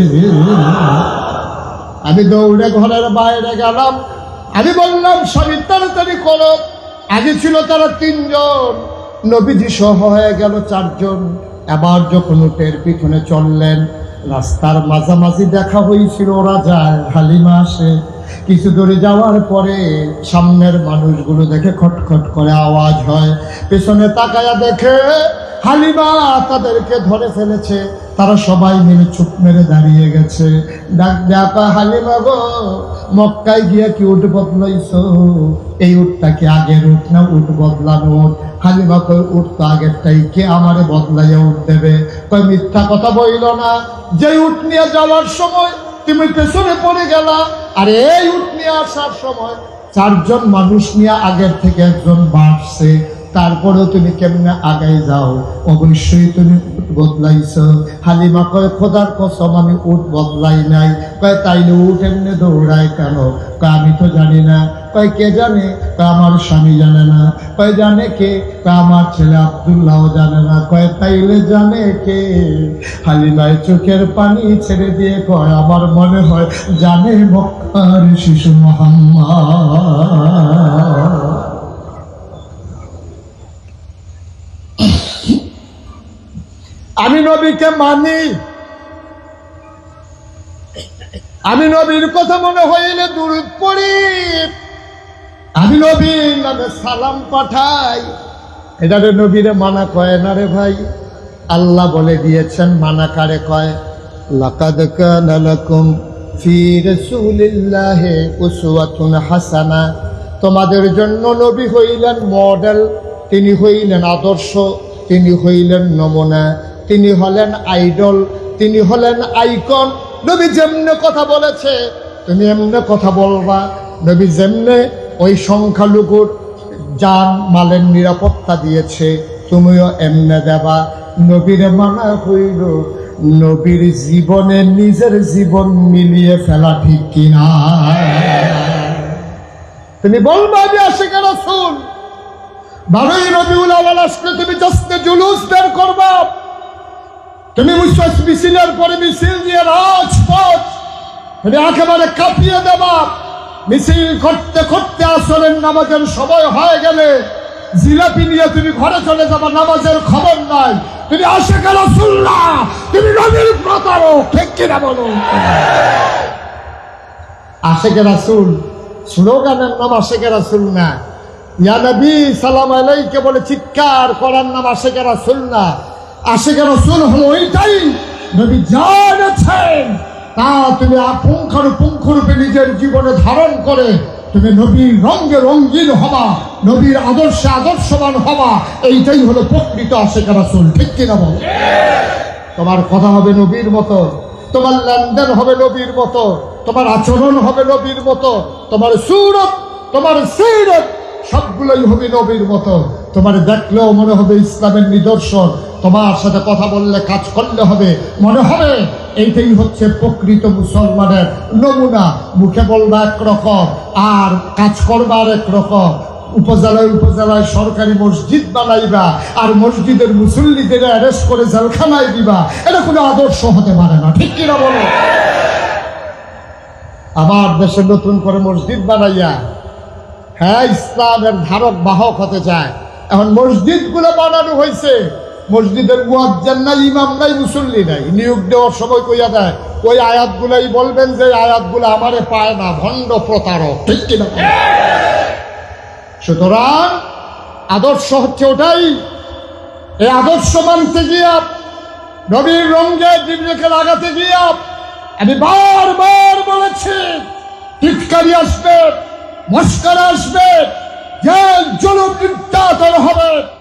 আমি দৌড়ে ঘরের বাইরে গেলাম, আমি বললাম স্বামী তাড়াতাড়ি করো। আগে ছিল তারা তিনজন, নবীজি সহ হয়ে গেল চারজন। এবার যখন উটের পিছনে চললেন, রাস্তার মাঝামাঝি দেখা হয়েছিল ওরা যায়, হালিমা আসে। কিছু দূরে যাওয়ার পরে সামনের মানুষগুলো দেখে খটখট করে আওয়াজ হয়, পেছনে তাকায়া দেখে হালিমা তাদেরকে ধরে ফেলেছে। তারা সবাই মিলে চুপ মেরে দাঁড়িয়ে গেছে। ডাক ডাকা হালিমা গো, মক্কায় গিয়া কি উট বদলাইছো? এই উটটা কি আগের উট না উট বদলানো উট? হালিমা কই উট তো আগেরটাই, কে আমারে বদলাইয়া উঠ দেবে? কই মিথ্যা কথা বইল না, যে উট নিয়ে যাওয়ার সময় তুমি পেছনে পড়ে গেলা, আর এই উট নিয়ে আসার সময় চারজন মানুষ নিয়ে আগের থেকে একজন বাড়ছে, তারপরেও তুমি কেমনে আগাই যাও? অবশ্যই তুমি উট বদলাইছ। হালিমা কয় খোদার কসম আমি উট বদলাই নাই। কয় তাইলে উট এমনি দৌড়ায় কেন? কয় আমি তো জানি না। কয় কে জানে? কয় আমার স্বামী জানে না। কয় জানে কে? কয় আমার ছেলে আব্দুল্লাহ জানে না। কয় তাইলে জানে কে? হালিমায় চোখের পানি ছেড়ে দিয়ে কয় আমার মনে হয় জানে মক্কার শিশু মুহাম্মদ। আমি নবীকে মানি, আমি নবীর কথা মনে হইলে দুরূদ পড়ি, আমি নবীর নামে সালাম পাঠাই। এটা রে নবীরে মানা কয় না রে ভাই। আল্লাহ বলে দিয়েছেন মানা কারে কয়, লাকাদ কানা লাকুম ফি রাসূলিল্লাহি উসওয়াতুন হাসানা। তোমাদের জন্য নবী হইলেন মডেল, তিনি হইলেন আদর্শ, তিনি হইলেন নমুনা, তিনি হলেন আইডল, তিনি হলেন আইকন। নবী যেমনে কথা বলেছে তুমি এমনে কথা বলবা। নবী যেমনে ওই সংখ্যালঘুর জান মালের নিরাপত্তা দিয়েছে তুমিও এমনে দেবা। নবীর মানা হইল নবীর জীবনে নিজের জীবন মিলিয়ে ফেলা, ঠিক কিনা? তুমি বলবা আমি আশিকে রাসূল, বারোই রবিউল আউয়াল আসলে তুমি জশ্নে জুলুস বের করবা, তুমি মিছিলের পরে মিছিল দিয়ে রাজপথ তুমি একেবারে কাঁপিয়ে দেবা। মিছিল করতে করতে আসরের নামাজের সময় হয়ে গেলে জিলাপি নিয়ে তুমি ঘরে চলে যাবা, নামাজের খবর নাই। তুমি আশিকে রাসূল না, তুমি নবীর প্রতারক, ঠিক কিনা বলো? আশিকে রাসূল স্লোগানের নাম আশিকে রাসূল না। ইয়া নবী সালাম আলাইকে বলে চিৎকার করার নাম আশিকে রাসূল না। আশিকে রাসূল হলো ওইটাই নবী জানেছেন, তা তুমি পুঙ্খানুপুঙ্খরূপে নিজের জীবনে ধারণ করে তুমি নবীর রঙে রঙিন হবা, নবীর আদর্শে আদর্শবান হবা। এইটাই হলো প্রকৃত আশিক রাসূল। ঠিক কিনা বল? তোমার কথা হবে নবীর মতো, তোমার লেনদেন হবে নবীর মতো, তোমার আচরণ হবে নবীর মতো, তোমার সুরত, তোমার সিরত সবগুলোই হবে নবীর মতো। তোমার দেখলেও মনে হবে ইসলামের নিদর্শন, তোমার সাথে কথা বললে কাজ করলে হবে মনে হবে এইটাই হচ্ছে প্রকৃত মুসলমানের নমুনা। মুখে বলবা একরকম আর কাজ করবার একরকম। উপজেলায় উপজেলায় সরকারি মসজিদ বানাইবা আর মসজিদের মুসল্লিদের অ্যারেস্ট করে জেলখানায় দিবা, এটা কোনো আদর্শ হতে পারে না। ঠিক কিনা বলো? আমার দেশে নতুন করে মসজিদ বানাইয়া হ্যাঁ ইসলামের ধারক বাহক হতে চায়। এখন মসজিদ গুলো বানানো হয়েছে, মসজিদের মুয়াজ্জিন নাই, ইমাম নাই, মুসল্লি নাই। নিয়োগ দেওয়ার সময় কইয়া দেয় ওই আয়াতগুলাই বলবেন যে আয়াতগুলো আমারে পায় না, ভণ্ড প্রতারক। ঠিক কিনা? সুতরাং আদর্শ হচ্ছে ওটাই। এই আদর্শ মানতে গিয়া, নবীর রঙে জীবনকে লাগাতে গিয়া আমি বারবার বলেছি টিটকারি আসবে, মস্করা আসবে, যে জুলুম নির্যাতন হবে।